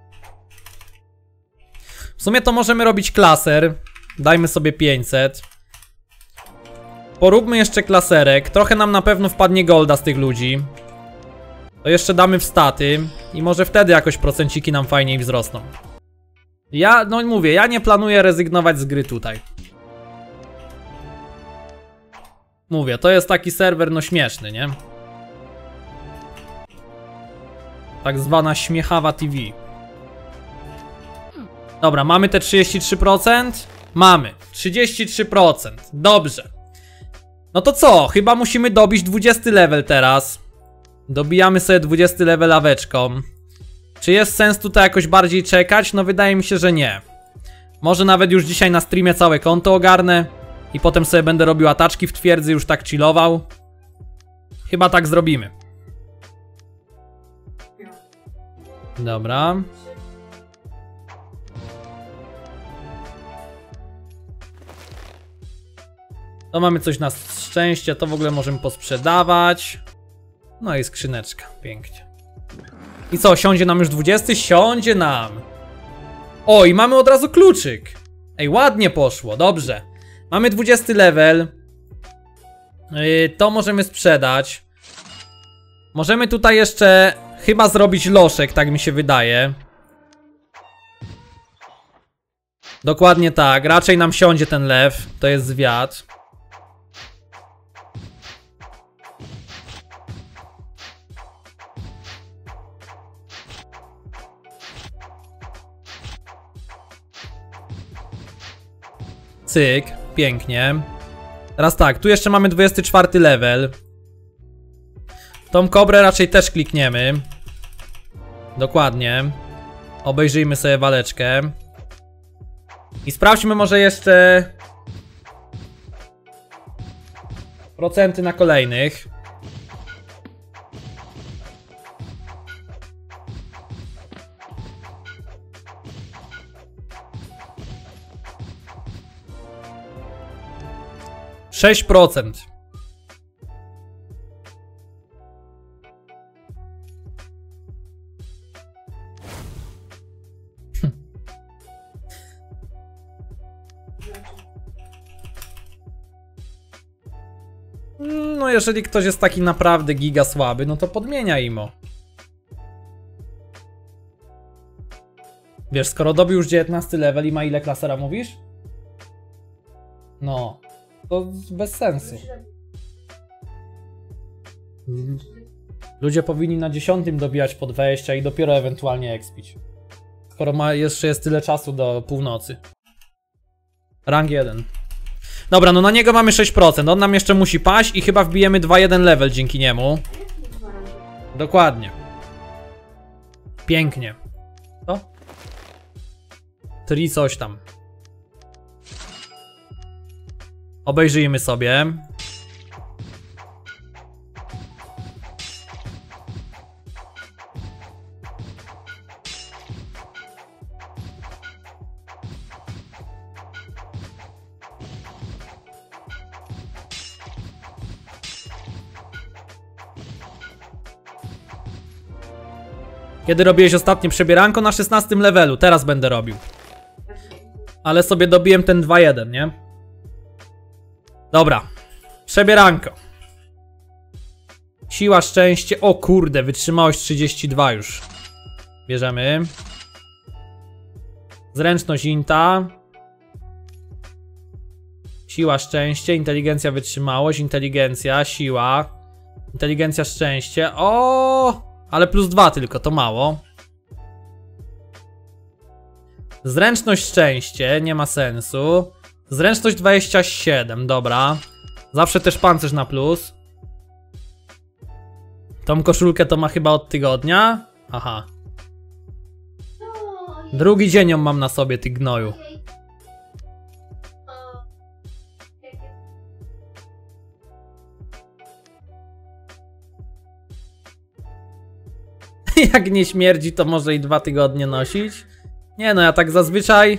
W sumie to możemy robić klaser. Dajmy sobie 500. Poróbmy jeszcze klaserek. Trochę nam na pewno wpadnie golda z tych ludzi. To jeszcze damy w staty. I może wtedy jakoś procenciki nam fajniej wzrosną. Ja, no mówię, ja nie planuję rezygnować z gry tutaj. Mówię, to jest taki serwer no śmieszny, nie? Tak zwana śmiechawa TV. Dobra, mamy te 33%? Mamy, 33%, dobrze. No to co, chyba musimy dobić 20 level teraz. Dobijamy sobie 20 level laweczką. Czy jest sens tutaj jakoś bardziej czekać? No wydaje mi się, że nie. Może nawet już dzisiaj na streamie całe konto ogarnę. I potem sobie będę robił ataczki w twierdzy, już tak chillował. Chyba tak zrobimy. Dobra. To mamy coś na szczęście, to w ogóle możemy posprzedawać. No i skrzyneczka, pięknie. I co, siądzie nam już 20? Siądzie nam. O, i mamy od razu kluczyk. Ej, ładnie poszło, dobrze. Mamy 20 level. To możemy sprzedać. Możemy tutaj jeszcze chyba zrobić loszek, tak mi się wydaje. Dokładnie tak, raczej nam siądzie ten lew. To jest zwiat. Cyk, pięknie. Teraz tak, tu jeszcze mamy 24 level. Tą kobrę raczej też klikniemy. Dokładnie. Obejrzyjmy sobie waleczkę. I sprawdźmy może jeszcze procenty na kolejnych. %. No jeżeli ktoś jest taki naprawdę giga słaby, no to podmienia imo. Wiesz, skoro dobił już 19 level i ma ile klasera mówisz? No, to bez sensu. Ludzie powinni na 10 dobijać po 20 i dopiero ewentualnie expić. Skoro jeszcze jest tyle czasu do północy. Rank 1. Dobra, no na niego mamy 6%. On nam jeszcze musi paść i chyba wbijemy 2-1 level dzięki niemu. Dokładnie. Pięknie. Co? 3 coś tam. Obejrzyjmy sobie. Kiedy robiłeś ostatnie przebieranko? Na 16 levelu, teraz będę robił. Ale sobie dobiłem ten 2-1, nie? Dobra. Przebieranko. Siła, szczęście. O kurde, wytrzymałość 32 już. Bierzemy. Zręczność inta. Siła, szczęście, inteligencja, wytrzymałość, inteligencja, siła. Inteligencja, szczęście. O! Ale plus 2 tylko, to mało. Zręczność, szczęście, nie ma sensu. Zręczność 27, dobra. Zawsze też pancerz na plus. Tą koszulkę to ma chyba od tygodnia. Aha. Drugi dzień ją mam na sobie, ty gnoju. Jak nie śmierdzi, to może i 2 tygodnie nosić. Nie no, ja tak zazwyczaj...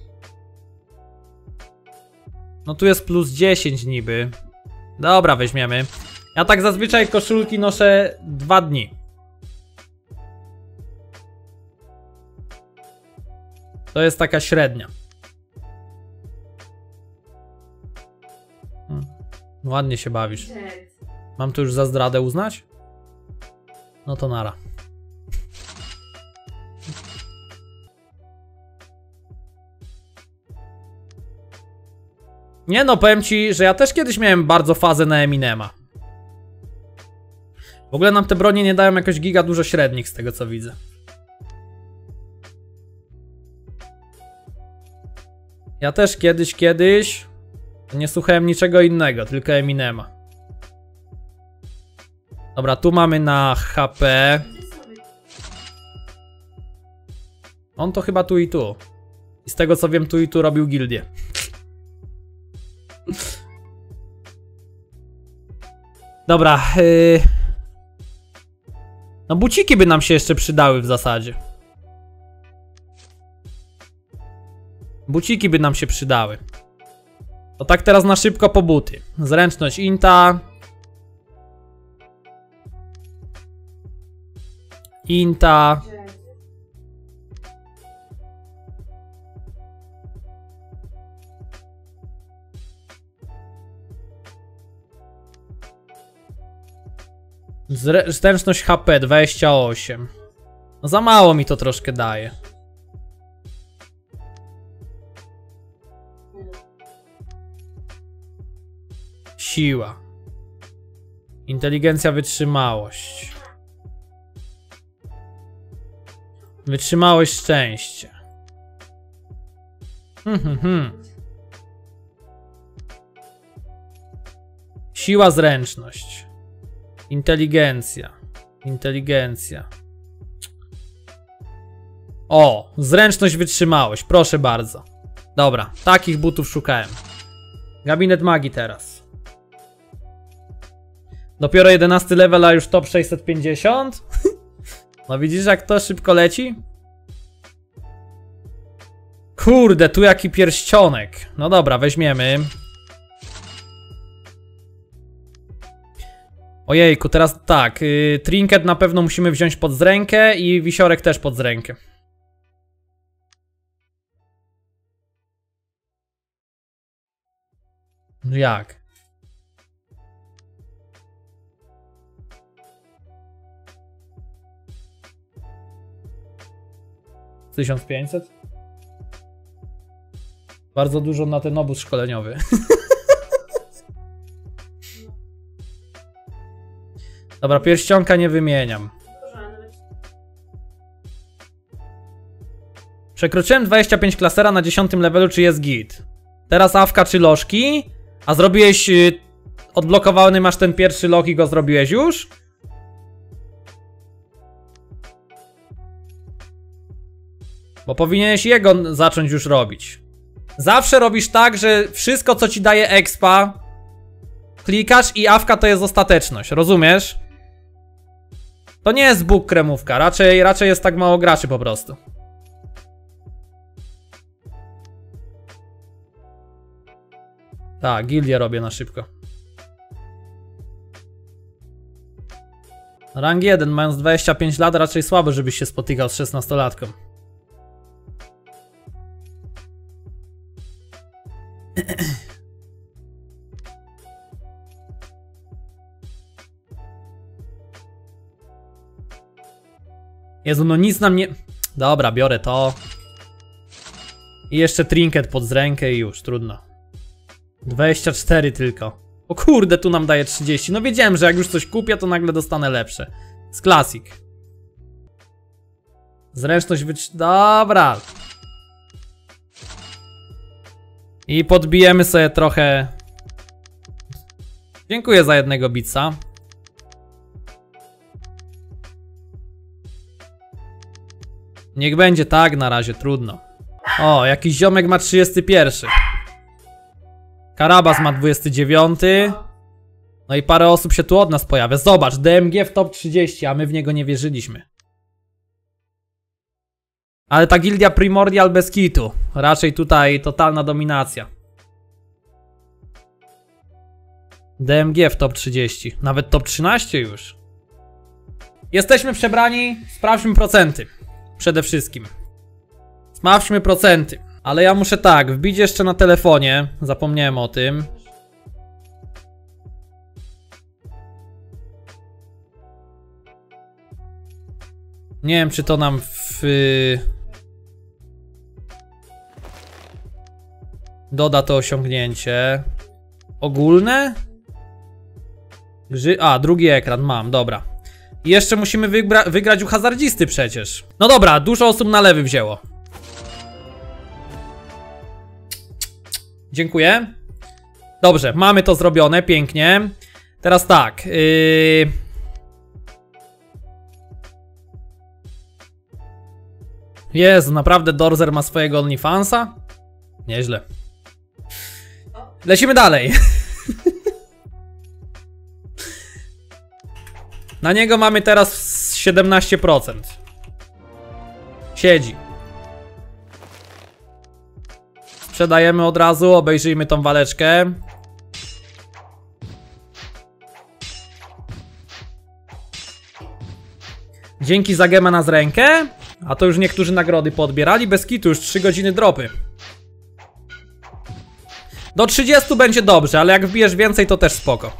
No tu jest plus 10 niby. Dobra, weźmiemy. Ja tak zazwyczaj koszulki noszę 2 dni. To jest taka średnia. Ładnie się bawisz. Mam to już za zdradę uznać? No to nara. Nie no, powiem ci, że ja też kiedyś miałem bardzo fazę na Eminema. W ogóle nam te bronie nie dają jakoś giga dużo średnich z tego co widzę. Ja też kiedyś nie słuchałem niczego innego, tylko Eminema. Dobra, tu mamy na HP. On to chyba tu i tu. I z tego co wiem, tu i tu robił gildię. Dobra, no buciki by nam się jeszcze przydały w zasadzie. Buciki by nam się przydały. To tak teraz na szybko po buty. Zręczność inta. Inta. Zręczność HP 28. No za mało mi to troszkę daje. Siła. Inteligencja, wytrzymałość. Wytrzymałość, szczęście. Siła, zręczność. Inteligencja. Inteligencja. O, zręczność, wytrzymałość, proszę bardzo. Dobra, takich butów szukałem. Gabinet magii teraz. Dopiero 11 level, a już top 650? No widzisz jak to szybko leci? Kurde, tu jaki pierścionek. No dobra, weźmiemy. Ojejku, teraz tak, trinket na pewno musimy wziąć pod rękę i wisiorek też pod rękę. No jak? Z 1500? Bardzo dużo na ten obóz szkoleniowy. Dobra, pierścionka nie wymieniam. Przekroczyłem 25 klasera na 10 levelu, czy jest git? Teraz awka czy lożki? A zrobiłeś... odblokowany masz ten pierwszy log i go zrobiłeś już? Bo powinieneś jego zacząć już robić. Zawsze robisz tak, że wszystko co ci daje expa klikasz i awka to jest ostateczność, rozumiesz? To nie jest bóg kremówka, raczej jest tak mało graczy po prostu. Tak, gildię robię na szybko. Rang 1, mając 25 lat, raczej słabo, żebyś się spotykał z 16-latką. Jezu, no nic nam nie... Dobra, biorę to. I jeszcze trinket pod rękę i już, trudno. 24 tylko. O kurde, tu nam daje 30. No wiedziałem, że jak już coś kupię, to nagle dostanę lepsze. Z Classic. Zręczność Dobra. I podbijemy sobie trochę. Dziękuję za jednego bitsa. Niech będzie tak na razie, trudno. O, jakiś ziomek ma 31. Karabas ma 29. No i parę osób się tu od nas pojawia. Zobacz, DMG w top 30, a my w niego nie wierzyliśmy. Ale ta gildia Primordial bez kitu. Raczej tutaj totalna dominacja. DMG w top 30. Nawet top 13 już. Jesteśmy przebrani. Sprawdźmy procenty. Przede wszystkim. Sprawdźmy procenty. Ale ja muszę tak, wbić jeszcze na telefonie. Zapomniałem o tym. Nie wiem, czy to nam doda to osiągnięcie. Ogólne? Drugi ekran mam, dobra. I jeszcze musimy wygrać u hazardzisty przecież. No dobra, dużo osób na lewy wzięło. Dziękuję. Dobrze, mamy to zrobione, pięknie. Teraz tak. Jezu, naprawdę Dorzer ma swojego OnlyFansa? Nieźle. Lecimy dalej. Na niego mamy teraz 17%. Siedzi. Sprzedajemy od razu, obejrzyjmy tą waleczkę. Dzięki za gemę na z rękę. A to już niektórzy nagrody poodbierali. Bez kitu, już 3 godziny dropy. Do 30 będzie dobrze, ale jak wbijesz więcej, to też spoko.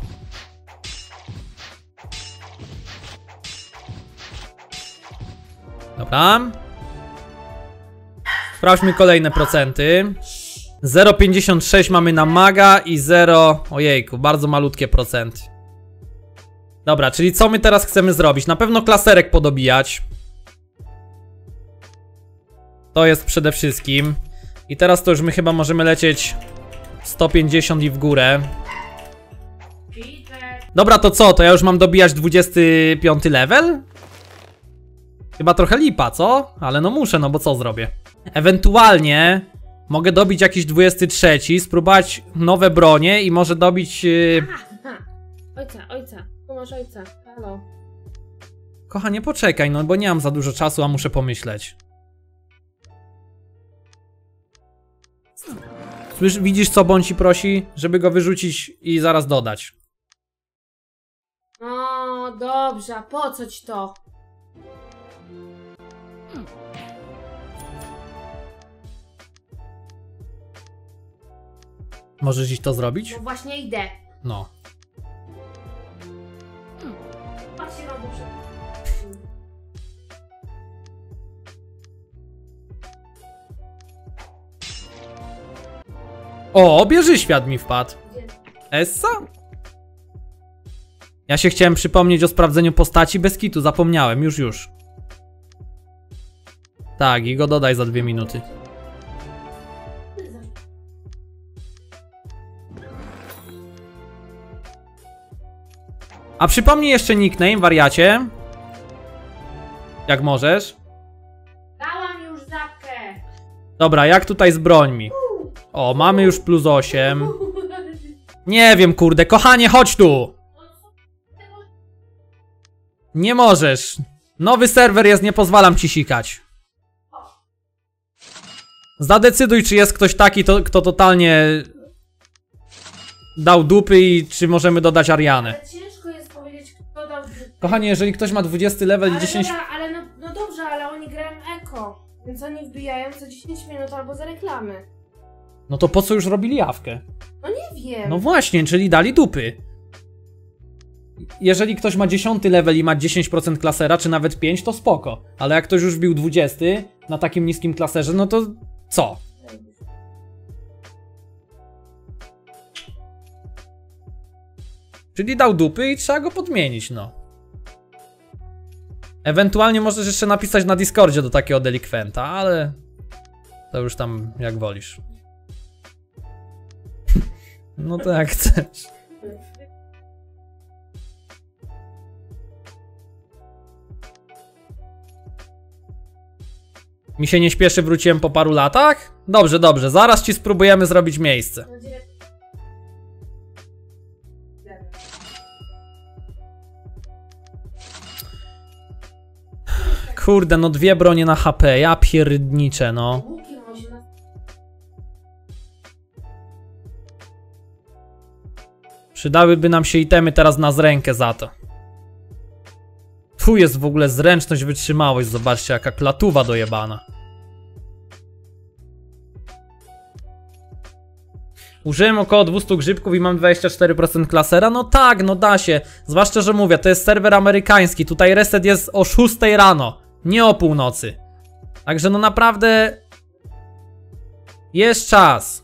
Dobra. Sprawdźmy kolejne procenty. 0,56 mamy na maga i 0... Ojejku, bardzo malutkie procenty. Dobra, czyli co my teraz chcemy zrobić? Na pewno klaserek podobijać. To jest przede wszystkim. I teraz to już my chyba możemy lecieć 150 i w górę. Dobra, to co? To ja już mam dobijać 25 level? Chyba trochę lipa, co? Ale no muszę, no bo co zrobię? Ewentualnie mogę dobić jakiś 23, spróbować nowe bronie i może dobić... Ojca, pomóż ojca, halo. Kochanie, poczekaj, no bo nie mam za dużo czasu, a muszę pomyśleć. Słysz, widzisz co Bądź ci prosi? Żeby go wyrzucić i zaraz dodać. O, dobrze, a po co ci to? Możesz iść to zrobić? No właśnie idę. No. Patrzcie na górze. O, bierze świat mi wpadł. Essa? Ja się chciałem przypomnieć o sprawdzeniu postaci bez kitu, zapomniałem, już. Tak, i go dodaj za 2 minuty. A przypomnij jeszcze nickname, wariacie. Jak możesz. Dałam już zapkę. Dobra, jak tutaj z brońmi? O, mamy już +8. Nie wiem, kurde, kochanie, chodź tu! Nie możesz. Nowy serwer jest, nie pozwalam ci sikać. Zadecyduj, czy jest ktoś taki, kto totalnie dał dupy i czy możemy dodać Arianę. Ale ciężko jest powiedzieć, kto dał... Kochanie, jeżeli ktoś ma 20 level i Ale 10... dobra, ale no dobrze, ale oni grają eko. Więc oni wbijają co 10 minut albo za reklamy. No to po co już robili jawkę? No nie wiem. No właśnie, czyli dali dupy. Jeżeli ktoś ma 10 level i ma 10% klasera, czy nawet 5, to spoko. Ale jak ktoś już wbił 20 na takim niskim klaserze, no to co? Czyli dał dupy i trzeba go podmienić, no. Ewentualnie możesz jeszcze napisać na Discordzie do takiego delikwenta, ale to już tam jak wolisz. No to jak chcesz. Mi się nie śpieszy, wróciłem po paru latach? Dobrze, dobrze, zaraz ci spróbujemy zrobić miejsce. Kurde, no 2 bronie na HP, ja pierdniczę, no. Przydałyby nam się itemy teraz na zrękę za to. Tu jest w ogóle zręczność, wytrzymałość, zobaczcie jaka klatuwa dojebana. Użyłem około 200 grzybków i mam 24% klasera, no tak, no da się. Zwłaszcza, że mówię, to jest serwer amerykański, tutaj reset jest o 6 rano, nie o północy. Także no naprawdę... Jest czas.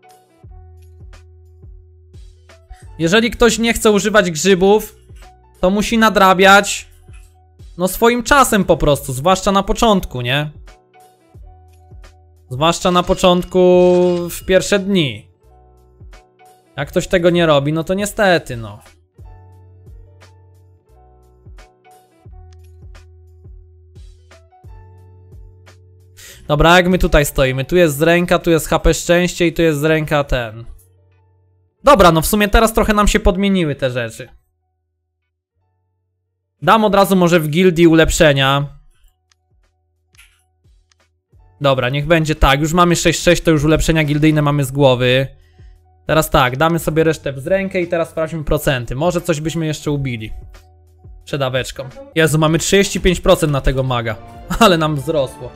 Jeżeli ktoś nie chce używać grzybów, to musi nadrabiać no swoim czasem po prostu, zwłaszcza na początku, nie? Zwłaszcza na początku w pierwsze dni. Jak ktoś tego nie robi, no to niestety, no. Dobra, jak my tutaj stoimy? Tu jest zręka, tu jest HP szczęście i tu jest zręka ten. Dobra, no w sumie teraz trochę nam się podmieniły te rzeczy. Dam od razu może w gildii ulepszenia. Dobra, niech będzie tak, już mamy 6-6, to już ulepszenia gildyjne mamy z głowy. Teraz tak, damy sobie resztę w rękę i teraz sprawdźmy procenty. Może coś byśmy jeszcze ubili. Przedaweczką. Jezu, mamy 35% na tego maga. Ale nam wzrosło.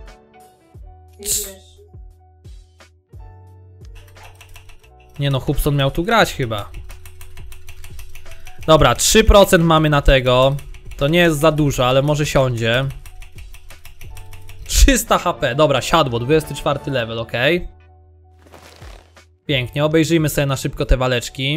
Nie no, Hubson miał tu grać chyba. Dobra, 3% mamy na tego. To nie jest za dużo, ale może siądzie. 300 HP, dobra, siadło, 24 level, ok. Pięknie, obejrzyjmy sobie na szybko te waleczki.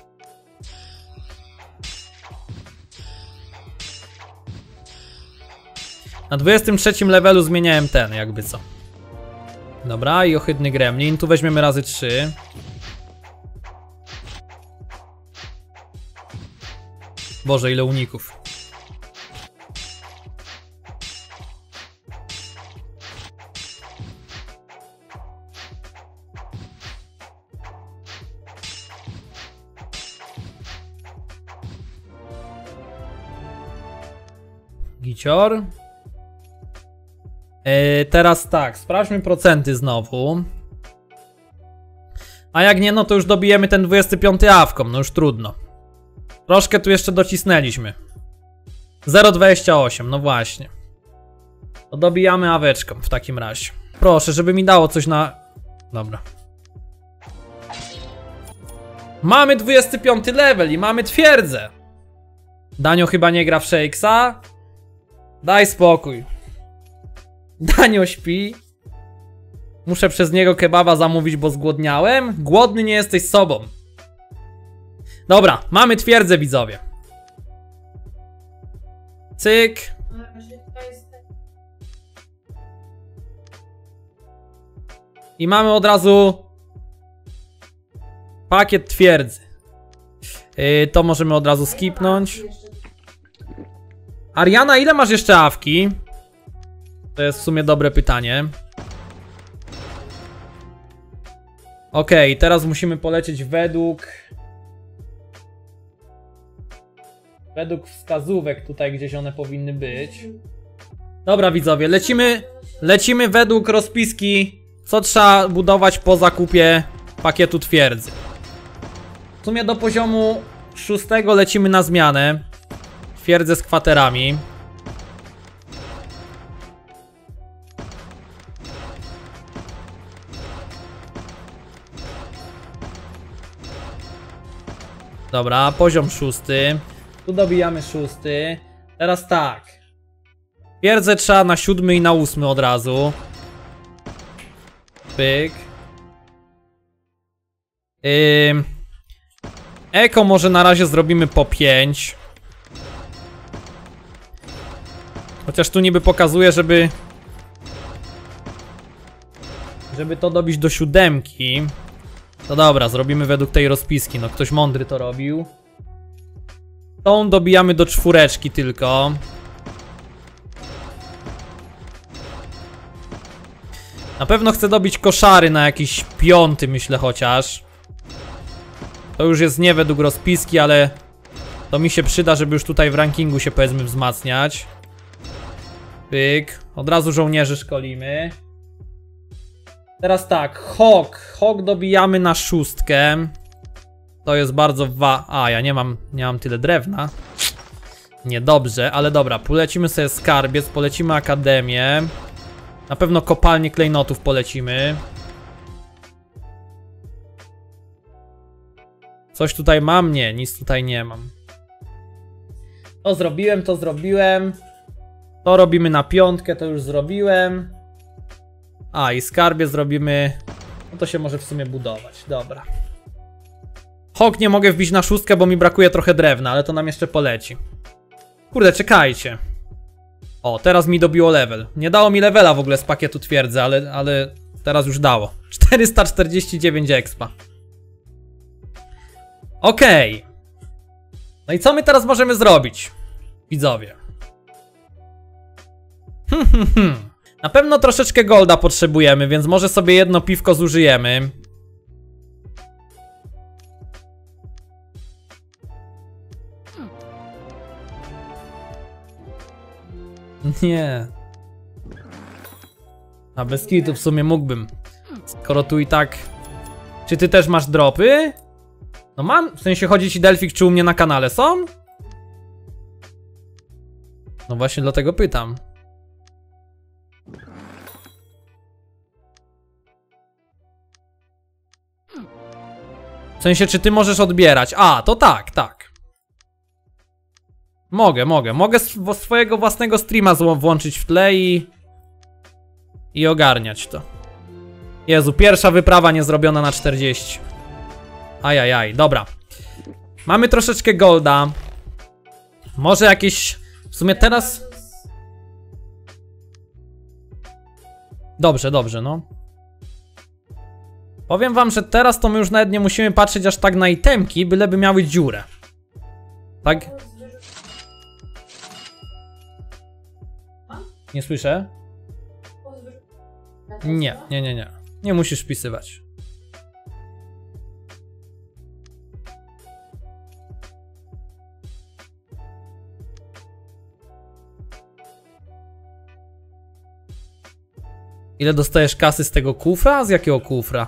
Na 23 levelu zmieniałem ten, jakby co. Dobra, i ohydny gremlin, tu weźmiemy razy 3. Boże, ile uników. Gicior. Teraz tak, sprawdźmy procenty znowu. A jak nie, no to już dobijemy ten 25 awką, no już trudno. Troszkę tu jeszcze docisnęliśmy. 0,28, no właśnie. To dobijamy aweczką w takim razie. Proszę, żeby mi dało coś na... Dobra. Mamy 25 level i mamy twierdzę. Danio chyba nie gra w Shakesa. Daj spokój. Danio śpi. Muszę przez niego kebaba zamówić, bo zgłodniałem. Głodny nie jesteś sobą. Dobra, mamy twierdzę, widzowie. Cyk. I mamy od razu pakiet twierdzy. To możemy od razu skipnąć. Ariana, ile masz jeszcze awki? To jest w sumie dobre pytanie. Okej, teraz musimy polecieć według wskazówek tutaj, gdzieś one powinny być. Dobra widzowie, lecimy według rozpiski, co trzeba budować po zakupie pakietu twierdzy. W sumie do poziomu 6 lecimy na zmianę. Twierdzę z kwaterami. Dobra, poziom 6. Tu dobijamy 6. Teraz tak. Twierdzę trzeba na 7 i na 8 od razu. Pyk. Eko może na razie zrobimy po 5. Chociaż tu niby pokazuje, żeby to dobić do 7. No dobra, zrobimy według tej rozpiski. No ktoś mądry to robił. Tą dobijamy do 4 tylko. Na pewno chcę dobić koszary na jakiś 5, myślę chociaż. To już jest nie według rozpiski, ale to mi się przyda, żeby już tutaj w rankingu się powiedzmy wzmacniać. Pyk. Od razu żołnierzy szkolimy. Teraz tak, Hawk dobijamy na 6. To jest bardzo ja nie mam tyle drewna. Niedobrze, ale dobra, polecimy sobie skarbiec, polecimy akademię. Na pewno kopalnię klejnotów polecimy. Coś tutaj mam? Nie, nic tutaj nie mam. To zrobiłem. To robimy na 5, to już zrobiłem. I skarbie zrobimy. No to się może w sumie budować, dobra. Hawk nie mogę wbić na 6, bo mi brakuje trochę drewna, ale to nam jeszcze poleci. Kurde, czekajcie. O, teraz mi dobiło level. Nie dało mi levela w ogóle z pakietu twierdzy, ale teraz już dało. 449 expa. Okej. No i co my teraz możemy zrobić, widzowie? Na pewno troszeczkę golda potrzebujemy, więc może sobie jedno piwko zużyjemy. Nie. A bez kitu w sumie mógłbym. Skoro tu i tak... Czy ty też masz dropy? No mam. W sensie chodzi ci Delfik, czy u mnie na kanale są? No właśnie dlatego pytam. W sensie, czy ty możesz odbierać? To tak. Mogę swojego własnego streama włączyć w tle i ogarniać to. Jezu, pierwsza wyprawa nie zrobiona na 40. Ajajaj, dobra. Mamy troszeczkę golda. Może jakieś... W sumie teraz... Dobrze, no. Powiem wam, że teraz to my już nawet nie musimy patrzeć aż tak na itemki, byleby miały dziurę. Tak? Nie słyszę? Nie. Nie musisz wpisywać. Ile dostajesz kasy z tego kufra? Z jakiego kufra?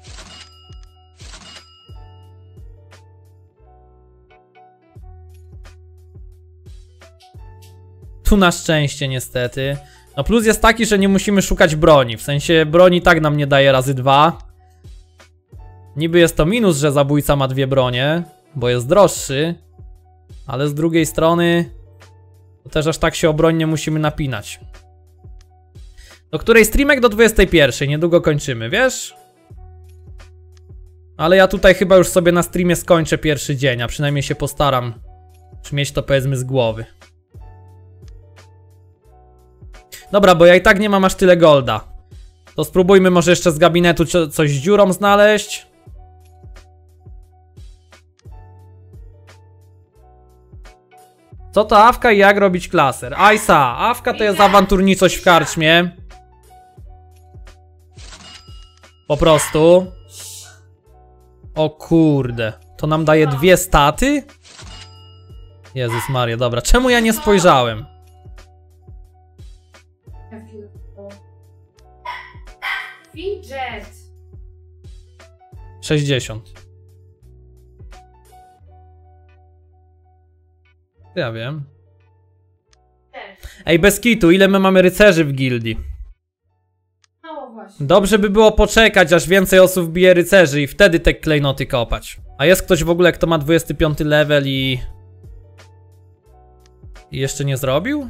Tu na szczęście niestety. No plus jest taki, że nie musimy szukać broni. W sensie broni tak nam nie daje razy 2. Niby jest to minus, że zabójca ma 2 bronie, bo jest droższy. Ale z drugiej strony to też aż tak się o broń nie musimy napinać. Do której streamek? Do 21. Niedługo kończymy, wiesz? Ale ja tutaj chyba już sobie na streamie skończę pierwszy dzień, a przynajmniej się postaram mieć to powiedzmy z głowy. Dobra, bo ja i tak nie mam aż tyle golda. To spróbujmy może jeszcze z gabinetu coś z dziurą znaleźć. Co to awka i jak robić klaser? Ajsa, awka to jest awanturnicość w karczmie. Po prostu. O kurde. To nam daje 2 staty? Jezus Maria, dobra. Czemu ja nie spojrzałem? Fidget. 60. Ja wiem. Ej, bez kitu, ile my mamy rycerzy w gildii? No właśnie. Dobrze by było poczekać, aż więcej osób bije rycerzy i wtedy te klejnoty kopać. A jest ktoś w ogóle, kto ma 25 level i jeszcze nie zrobił?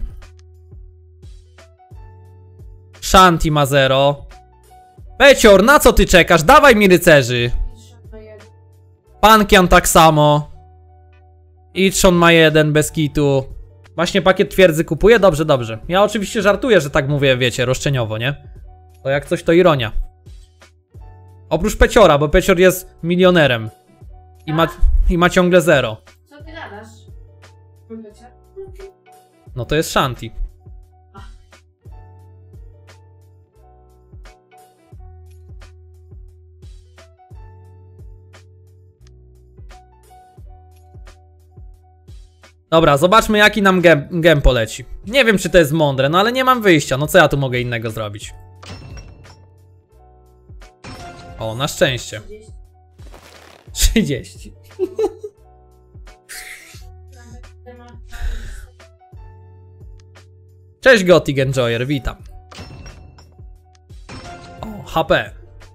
Shanti ma 0. Pecior, na co ty czekasz? Dawaj mi rycerzy. Pankian tak samo. Itchon ma 1 bez kitu. Właśnie pakiet twierdzy kupuje? Dobrze, dobrze. Ja oczywiście żartuję, że tak mówię, wiecie, roszczeniowo, nie? To jak coś to ironia. Oprócz Peciora, bo Pecior jest milionerem. I ma ciągle 0. Co ty gadasz? No to jest Shanti. Dobra, zobaczmy jaki nam gem poleci. Nie wiem czy to jest mądre, no ale nie mam wyjścia, no co ja tu mogę innego zrobić? O, na szczęście. 30. Cześć Gothic Enjoyer, witam. O, HP.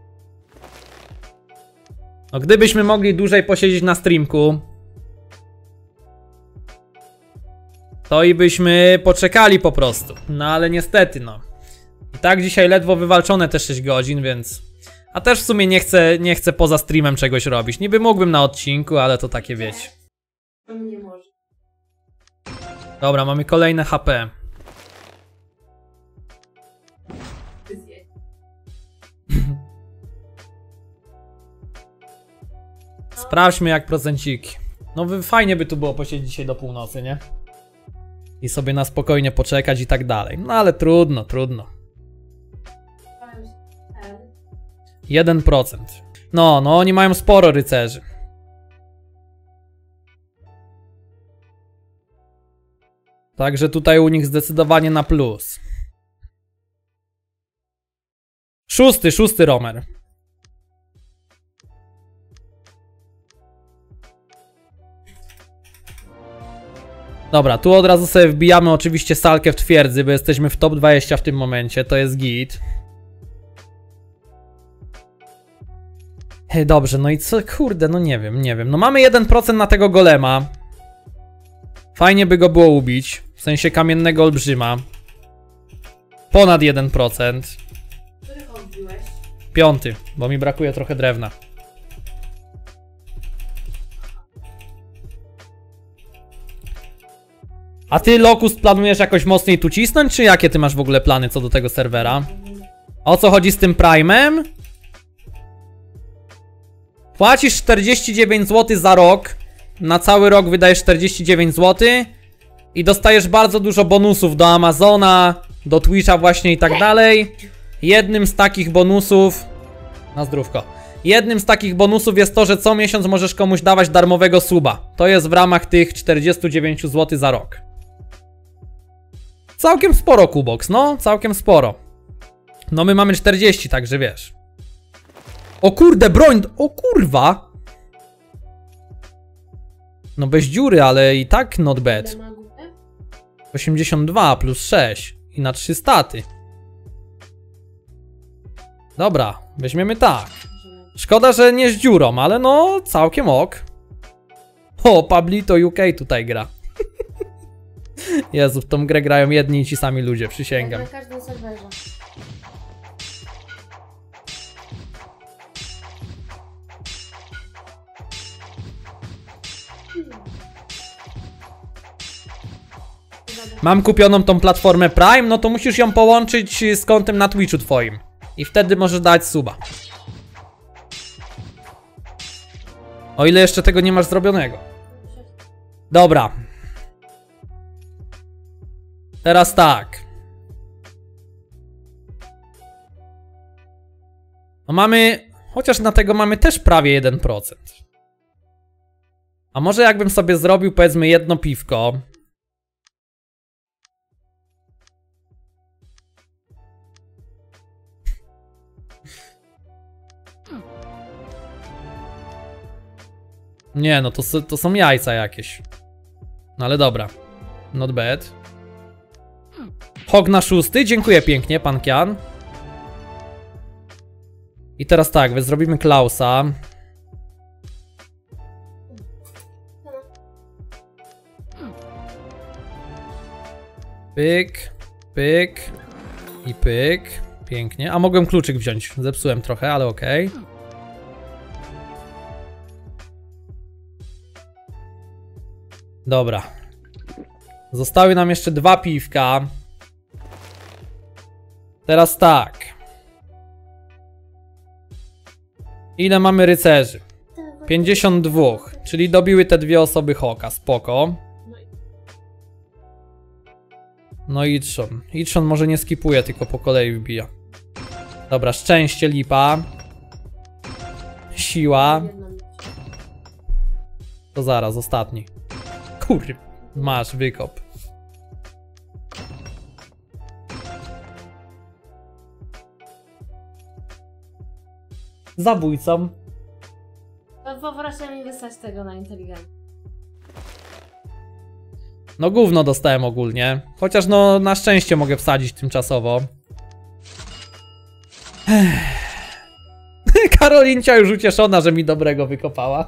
No gdybyśmy mogli dłużej posiedzieć na streamku, to i byśmy poczekali po prostu. No ale niestety no. I tak dzisiaj ledwo wywalczone te 6 godzin, więc... A też w sumie nie chcę poza streamem czegoś robić. Niby mógłbym na odcinku, ale to takie wiecie. Nie może. Dobra, mamy kolejne HP. Sprawdźmy jak procenciki. No fajnie by tu było posiedzieć dzisiaj do północy, nie? I sobie na spokojnie poczekać i tak dalej. No ale trudno, trudno. 1%. No, oni mają sporo rycerzy. Także tutaj u nich zdecydowanie na plus. Szósty romer. Dobra, tu od razu sobie wbijamy oczywiście salkę w twierdzy, bo jesteśmy w top 20 w tym momencie, to jest git. Dobrze, no i co, kurde, no nie wiem. No mamy 1% na tego golema. Fajnie by go było ubić, w sensie kamiennego olbrzyma. Ponad 1%. Który odbiłeś? 5, bo mi brakuje trochę drewna. A ty, Locust, planujesz jakoś mocniej tu cisnąć, czy jakie ty masz w ogóle plany co do tego serwera? O co chodzi z tym Prime'em? Płacisz 49 zł za rok. Na cały rok wydajesz 49 zł. I dostajesz bardzo dużo bonusów do Amazona, do Twitcha właśnie i tak dalej. Jednym z takich bonusów... Na zdrówko. Jednym z takich bonusów jest to, że co miesiąc możesz komuś dawać darmowego suba. To jest w ramach tych 49 zł za rok. Całkiem sporo, Kubox, no, całkiem sporo. No my mamy 40, także wiesz. O kurde, broń, o kurwa. No bez dziury, ale i tak not bad. 82 plus 6 i na 3 staty. Dobra, weźmiemy tak. Szkoda, że nie z dziurą, ale no całkiem ok. O, Pablito UK tutaj gra. Jezu, w tą grę grają jedni i ci sami ludzie, przysięgam. Na każdym serwerze. Mam kupioną tą platformę Prime, no to musisz ją połączyć z kontem na Twitchu twoim. I wtedy możesz dać suba. O ile jeszcze tego nie masz zrobionego. Dobra. Teraz tak. No mamy... Chociaż na tego mamy też prawie 1%. A może jakbym sobie zrobił, powiedzmy, jedno piwko. Nie, no to są jajca jakieś. No ale dobra. Not bad. Hog na 6. Dziękuję pięknie, pan Kian. I teraz tak, zrobimy Klausa. Pyk, pyk i pyk. Pięknie. A mogłem kluczyk wziąć. Zepsułem trochę, ale okej. Dobra. Zostały nam jeszcze 2 piwka. Teraz tak. Ile mamy rycerzy? 52, czyli dobiły te 2 osoby Hoka, spoko. No i Idshon. Idshon może nie skipuje, tylko po kolei wbija. Dobra, szczęście, lipa. Siła. To zaraz, ostatni. Kurwa, masz wykop. Zabójcą. Poproszę mi wysłać tego na inteligentność. No gówno dostałem ogólnie. Chociaż no na szczęście mogę wsadzić tymczasowo. Karolincia już ucieszona, że mi dobrego wykopała.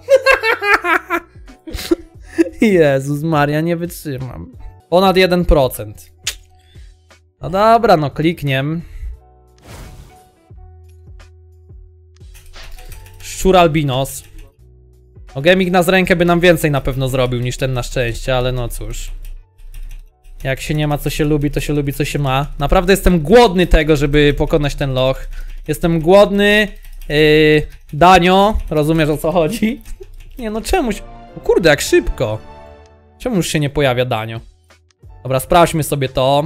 Jezus Maria, nie wytrzymam. Ponad 1%. No dobra, no klikniem. Szczur albinos. No gemik na z rękę by nam więcej na pewno zrobił niż ten na szczęście, ale no cóż. Jak się nie ma co się lubi, to się lubi co się ma. Naprawdę jestem głodny tego, żeby pokonać ten loch. Jestem głodny. Danio, rozumiesz o co chodzi? Nie no czemuś... O kurde, jak szybko. Czemu już się nie pojawia Danio? Dobra, sprawdźmy sobie to.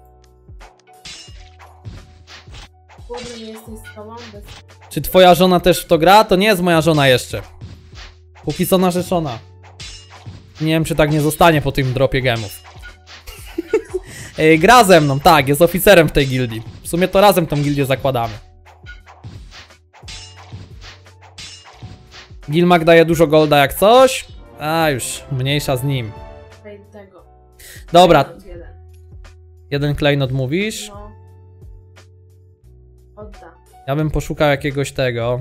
Kurde, nie jesteś z tobą? Czy twoja żona też w to gra? To nie jest moja żona jeszcze. Póki co narzeczona. Nie wiem, czy tak nie zostanie po tym dropie gemów. Gra ze mną, tak, jest oficerem w tej gildii. W sumie to razem tą gildię zakładamy. Gilmak daje dużo golda jak coś. A już, mniejsza z nim. Tego. Dobra. Jeden klejnot mówisz? No. Odda. Ja bym poszukał jakiegoś tego.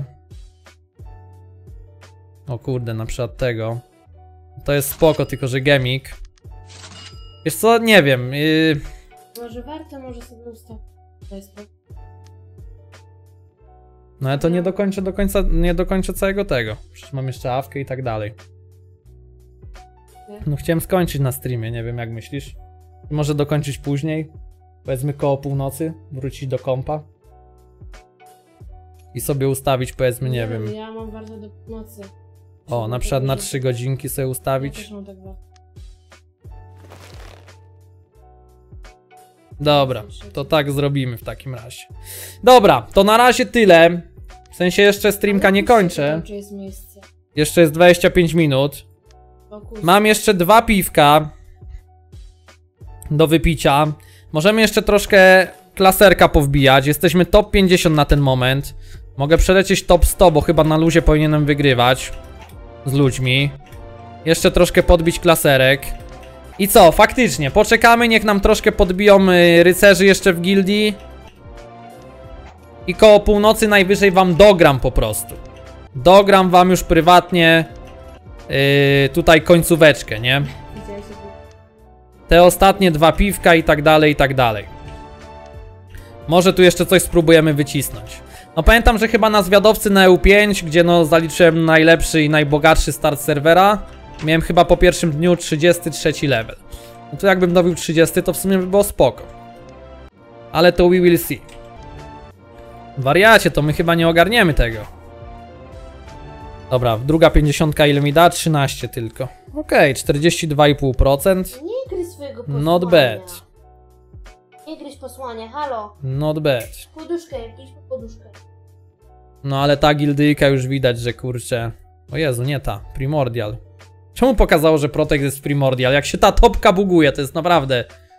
O kurde, na przykład tego. To jest spoko, tylko że gemik. Wiesz co, nie wiem. Może warto, może sobie ustawić. To jest spoko. No ale to nie dokończę całego tego. Przecież mam jeszcze awkę i tak dalej. No chciałem skończyć na streamie, nie wiem jak myślisz. Może dokończyć później. Powiedzmy koło północy, wrócić do kompa. I sobie ustawić, powiedzmy, nie wiem. Ja mam bardzo do północy. O, na przykład na 3 godzinki sobie ustawić. Ja też mam tak bardzo. Dobra, to tak zrobimy w takim razie. Dobra, to na razie tyle. W sensie jeszcze streamka nie kończę. Czy jest miejsce? Jeszcze jest 25 minut. Mam jeszcze 2 piwka do wypicia. Możemy jeszcze troszkę klaserka powbijać. Jesteśmy top 50 na ten moment. Mogę przelecieć top 100, bo chyba na luzie powinienem wygrywać z ludźmi. Jeszcze troszkę podbić klaserek. I co? Faktycznie, poczekamy, niech nam troszkę podbiją rycerzy jeszcze w gildii. I koło północy najwyżej wam dogram po prostu. Dogram wam już prywatnie tutaj końcóweczkę, nie? Te ostatnie 2 piwka i tak dalej, i tak dalej. Może tu jeszcze coś spróbujemy wycisnąć. No pamiętam, że chyba na zwiadowcy na EU5, gdzie no zaliczyłem najlepszy i najbogatszy start serwera, miałem chyba po pierwszym dniu 33 level. No to jakbym dobił 30, to w sumie by było spoko. Ale to we will see. Wariacie, to my chyba nie ogarniemy tego. Dobra, druga 50 ile mi da? 13 tylko. Okej, 42,5%. Nie gry swojego posłania. Not bad. Nie gryź posłanie, halo. Not bad. Poduszkę, idź po poduszkę. No ale ta gildyjka już widać, że kurczę... O Jezu, nie ta. Primordial. Czemu pokazało, że Protect jest Primordial? Jak się ta topka buguje, to jest naprawdę...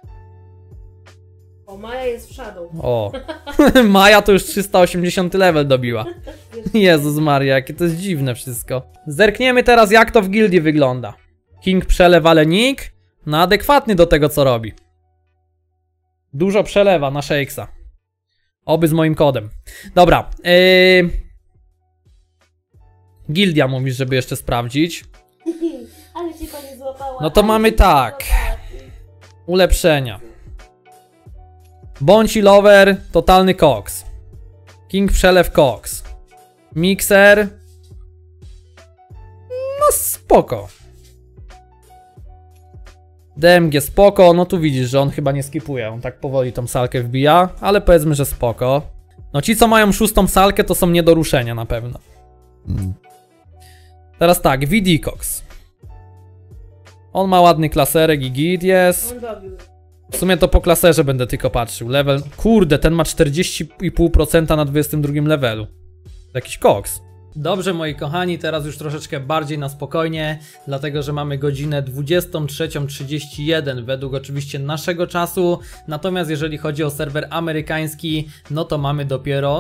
O, Maja jest w shadow. O. Maja to już 380 level dobiła. Jezus Maria, jakie to jest dziwne wszystko. Zerkniemy teraz, jak to w gildii wygląda. King przelewa, ale Nick no adekwatny do tego, co robi. Dużo przelewa na Shakesa. Oby z moim kodem. Dobra. Gildia mówisz, żeby jeszcze sprawdzić. Ale cię pani złapała. No to mamy tak. Ulepszenia. Bądź lover, totalny koks. King przelew koks. Mixer. No spoko. DMG spoko, no tu widzisz, że on chyba nie skipuje. On tak powoli tą salkę wbija, ale powiedzmy, że spoko. No ci, co mają 6. salkę, to są nie do ruszenia na pewno. Teraz tak, VD Cox. On ma ładny klaserek i git jest. On dobił. W sumie to po klaserze będę tylko patrzył. Level... Kurde, ten ma 40,5% na 22 levelu. Jakiś koks. Dobrze, moi kochani, teraz już troszeczkę bardziej na spokojnie, dlatego że mamy godzinę 23:31 według oczywiście naszego czasu, natomiast jeżeli chodzi o serwer amerykański, no to mamy dopiero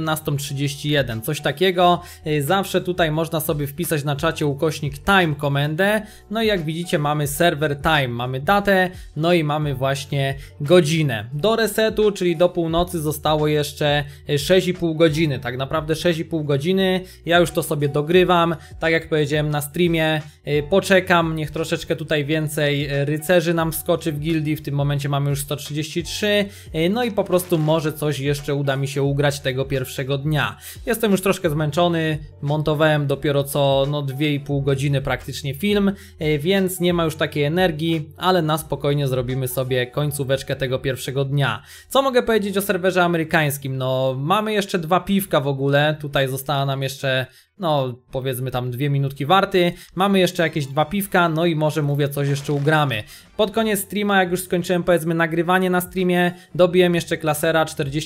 17:31, coś takiego. Zawsze tutaj można sobie wpisać na czacie ukośnik time komendę, no i jak widzicie mamy server time, mamy datę, no i mamy właśnie godzinę. Do resetu, czyli do północy zostało jeszcze 6,5 godziny, tak naprawdę 6,5 godziny. Ja już to sobie dogrywam, tak jak powiedziałem na streamie, poczekam, niech troszeczkę tutaj więcej rycerzy nam wskoczy w gildii, w tym momencie mamy już 133, no i po prostu może coś jeszcze uda mi się ugrać tego pierwszego dnia. Jestem już troszkę zmęczony, montowałem dopiero co 2,5 godziny praktycznie film, więc nie ma już takiej energii, ale na spokojnie zrobimy sobie końcóweczkę tego pierwszego dnia. Co mogę powiedzieć o serwerze amerykańskim? No mamy jeszcze 2 piwka w ogóle, tutaj została nam jeszcze powiedzmy tam 2 minutki warty, mamy jeszcze jakieś 2 piwka, no i może mówię coś jeszcze ugramy. Pod koniec streama, jak już skończyłem powiedzmy nagrywanie na streamie, dobiłem jeszcze klasera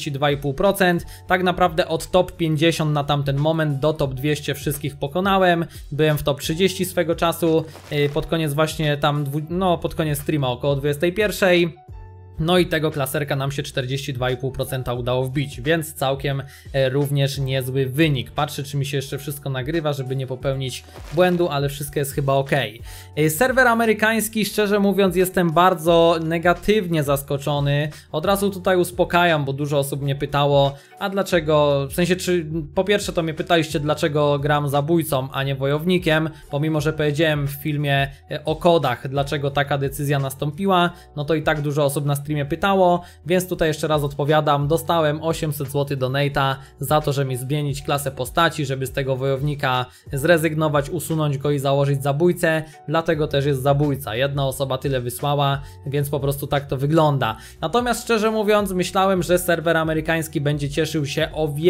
42,5%, tak naprawdę od top 50 na tamten moment do top 200 wszystkich pokonałem, byłem w top 30 swego czasu, pod koniec właśnie tam, pod koniec streama około 21. No i tego klaserka nam się 42,5% udało wbić, więc całkiem również niezły wynik. Patrzę, czy mi się jeszcze wszystko nagrywa, żeby nie popełnić błędu, ale wszystko jest chyba ok. Serwer amerykański, szczerze mówiąc, jestem bardzo negatywnie zaskoczony. Od razu tutaj uspokajam, bo dużo osób mnie pytało, a dlaczego, w sensie, czy po pierwsze to mnie pytaliście, dlaczego gram zabójcą, a nie wojownikiem, pomimo że powiedziałem w filmie o kodach, dlaczego taka decyzja nastąpiła, no to i tak dużo osób na streamie pytało, więc tutaj jeszcze raz odpowiadam. Dostałem 800 zł donate'a za to, że mi zmienić klasę postaci, żeby z tego wojownika zrezygnować, usunąć go i założyć zabójcę, dlatego też jest zabójca. Jedna osoba tyle wysłała, więc po prostu tak to wygląda. Natomiast szczerze mówiąc, myślałem, że serwer amerykański będzie cieszył się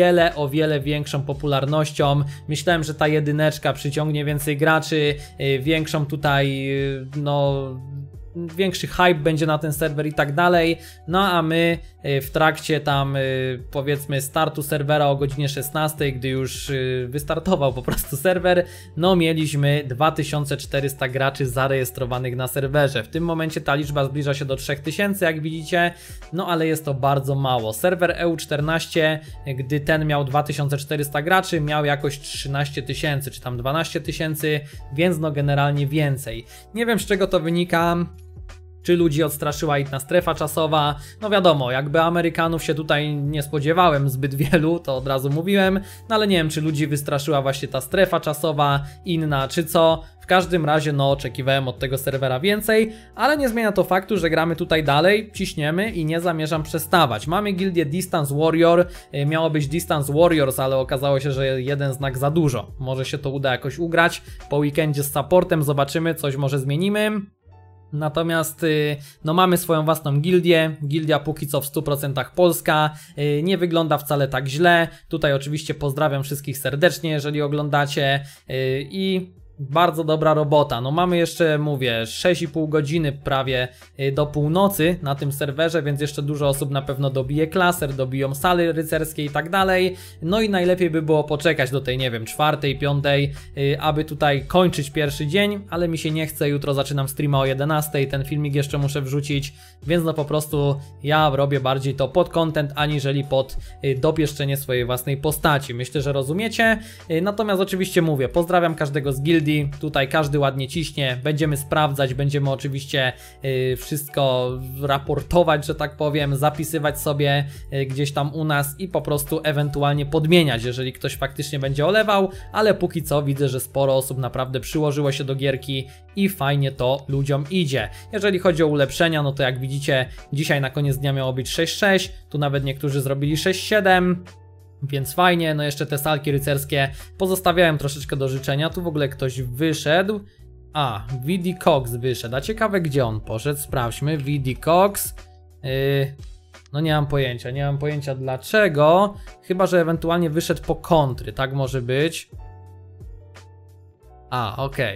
o wiele większą popularnością. Myślałem, że ta jedyneczka przyciągnie więcej graczy, większą tutaj, większy hype będzie na ten serwer i tak dalej, no a my w trakcie tam powiedzmy startu serwera o godzinie 16, gdy już wystartował po prostu serwer, no mieliśmy 2400 graczy zarejestrowanych na serwerze. W tym momencie ta liczba zbliża się do 3000, jak widzicie, no ale jest to bardzo mało. Serwer EU14, gdy ten miał 2400 graczy, miał jakoś 13 000 czy tam 12 000, więc no generalnie więcej. Nie wiem, z czego to wynika. Czy ludzi odstraszyła inna strefa czasowa? No wiadomo, jakby Amerykanów się tutaj nie spodziewałem zbyt wielu, to od razu mówiłem, no ale nie wiem, czy ludzi wystraszyła właśnie ta strefa czasowa, inna czy co. W każdym razie oczekiwałem od tego serwera więcej, ale nie zmienia to faktu, że gramy tutaj dalej, ciśniemy i nie zamierzam przestawać. Mamy gildię Distance Warrior, miało być Distance Warriors, ale okazało się, że jeden znak za dużo. Może się to uda jakoś ugrać, po weekendzie z supportem zobaczymy, coś może zmienimy. Natomiast mamy swoją własną gildię, gildia póki co w 100% polska, nie wygląda wcale tak źle. Tutaj oczywiście pozdrawiam wszystkich serdecznie, jeżeli oglądacie i Bardzo dobra robota. No mamy jeszcze, mówię, 6,5 godziny prawie do północy na tym serwerze, więc jeszcze dużo osób na pewno dobije klaser, dobiją sale rycerskie i tak dalej. No i najlepiej by było poczekać do tej, nie wiem, 4., 5., aby tutaj kończyć pierwszy dzień, ale mi się nie chce, jutro zaczynam streama o 11, ten filmik jeszcze muszę wrzucić, więc no po prostu ja robię bardziej to pod content, aniżeli pod dopieszczenie swojej własnej postaci. Myślę, że rozumiecie. Natomiast oczywiście mówię, pozdrawiam każdego z gildii. Tutaj każdy ładnie ciśnie, będziemy sprawdzać, będziemy oczywiście wszystko raportować, że tak powiem, zapisywać sobie gdzieś tam u nas i po prostu ewentualnie podmieniać, jeżeli ktoś faktycznie będzie olewał, ale póki co widzę, że sporo osób naprawdę przyłożyło się do gierki i fajnie to ludziom idzie. Jeżeli chodzi o ulepszenia, no to jak widzicie, dzisiaj na koniec dnia miało być 6.6, tu nawet niektórzy zrobili 6.7. Więc fajnie, no jeszcze te salki rycerskie pozostawiałem troszeczkę do życzenia. Tu w ogóle ktoś wyszedł. A, VD Cox wyszedł. A ciekawe gdzie on poszedł, sprawdźmy. VD Cox. No nie mam pojęcia dlaczego. Chyba, że ewentualnie wyszedł po kontry, tak może być. A, okej.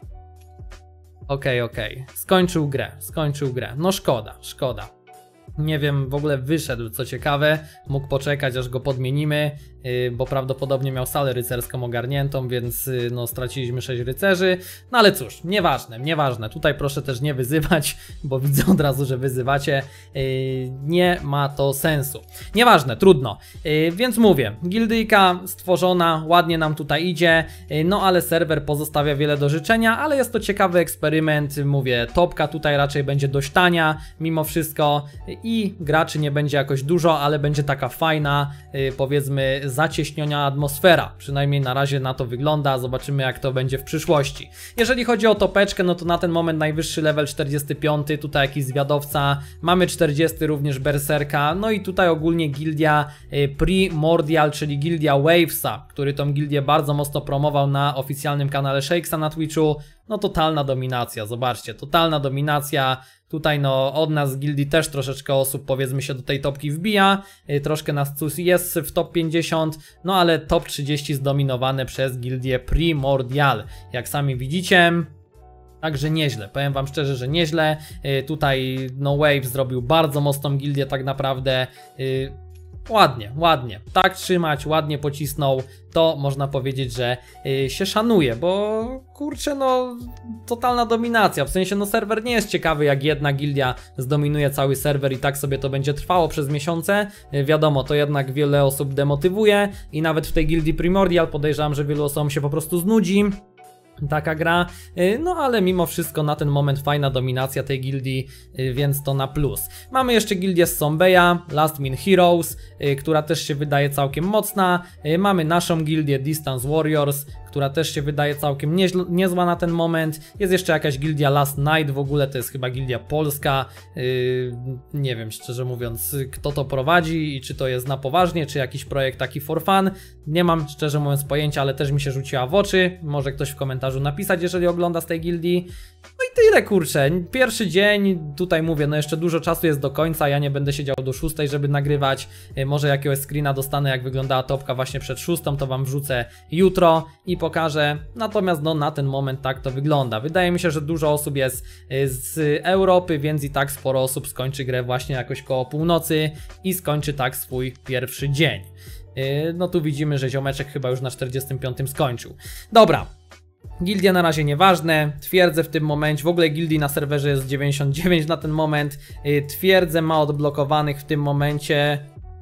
Okej. Skończył grę. No szkoda. Nie wiem, w ogóle wyszedł, co ciekawe, mógł poczekać aż go podmienimy, bo prawdopodobnie miał salę rycerską ogarniętą, więc no straciliśmy 6 rycerzy, no ale cóż, nieważne, tutaj proszę też nie wyzywać, bo widzę od razu, że wyzywacie, nie ma to sensu, nieważne, trudno, więc mówię, gildyjka stworzona, ładnie nam tutaj idzie, no ale serwer pozostawia wiele do życzenia, ale jest to ciekawy eksperyment, mówię, topka tutaj raczej będzie dość tania, mimo wszystko, i graczy nie będzie jakoś dużo, ale będzie taka fajna, powiedzmy, zacieśniona atmosfera. Przynajmniej na razie na to wygląda, zobaczymy jak to będzie w przyszłości. Jeżeli chodzi o topeczkę, no to na ten moment najwyższy level 45, tutaj jakiś zwiadowca, mamy 40 również berserka, no i tutaj ogólnie gildia Primordial, czyli gildia Wavesa, który tą gildię bardzo mocno promował na oficjalnym kanale Shakesa na Twitchu. No totalna dominacja, zobaczcie, totalna dominacja. Tutaj no od nas z gildii też troszeczkę osób powiedzmy się do tej topki wbija, troszkę nas CUS jest w top 50, no ale top 30 zdominowane przez gildię Primordial, jak sami widzicie. Także nieźle, powiem wam szczerze, że nieźle. Tutaj no Wave zrobił bardzo mocną gildię tak naprawdę. Ładnie, tak trzymać, ładnie pocisnął, to można powiedzieć, że się szanuje, bo kurczę no totalna dominacja, w sensie no serwer nie jest ciekawy jak jedna gildia zdominuje cały serwer i tak sobie to będzie trwało przez miesiące, wiadomo to jednak wiele osób demotywuje i nawet w tej gildii Primordial podejrzewam, że wielu osobom się po prostu znudzi taka gra, no ale mimo wszystko na ten moment fajna dominacja tej gildii, więc to na plus. Mamy jeszcze gildię z Sombeya, Last Min Heroes, która też się wydaje całkiem mocna. Mamy naszą gildię Distance Warriors, która też się wydaje całkiem niezła na ten moment. Jest jeszcze jakaś gildia Last Night, w ogóle to jest chyba gildia polska. Nie wiem szczerze mówiąc kto to prowadzi i czy to jest na poważnie, czy jakiś projekt taki for fun. Nie mam szczerze mówiąc pojęcia, ale też mi się rzuciła w oczy. Może ktoś w komentarzu napisać, jeżeli ogląda z tej gildii. No i tyle kurczę, pierwszy dzień, tutaj mówię, no jeszcze dużo czasu jest do końca, ja nie będę siedział do 6, żeby nagrywać, może jakiegoś screena dostanę jak wyglądała topka właśnie przed 6, to wam wrzucę jutro i pokażę, natomiast no na ten moment tak to wygląda. Wydaje mi się, że dużo osób jest z Europy, więc i tak sporo osób skończy grę właśnie jakoś koło północy i skończy tak swój pierwszy dzień. No tu widzimy, że ziomeczek chyba już na 45 skończył. Dobra. Gildie na razie nieważne, twierdzę w tym momencie, w ogóle gildii na serwerze jest 99 na ten moment, twierdzę ma odblokowanych w tym momencie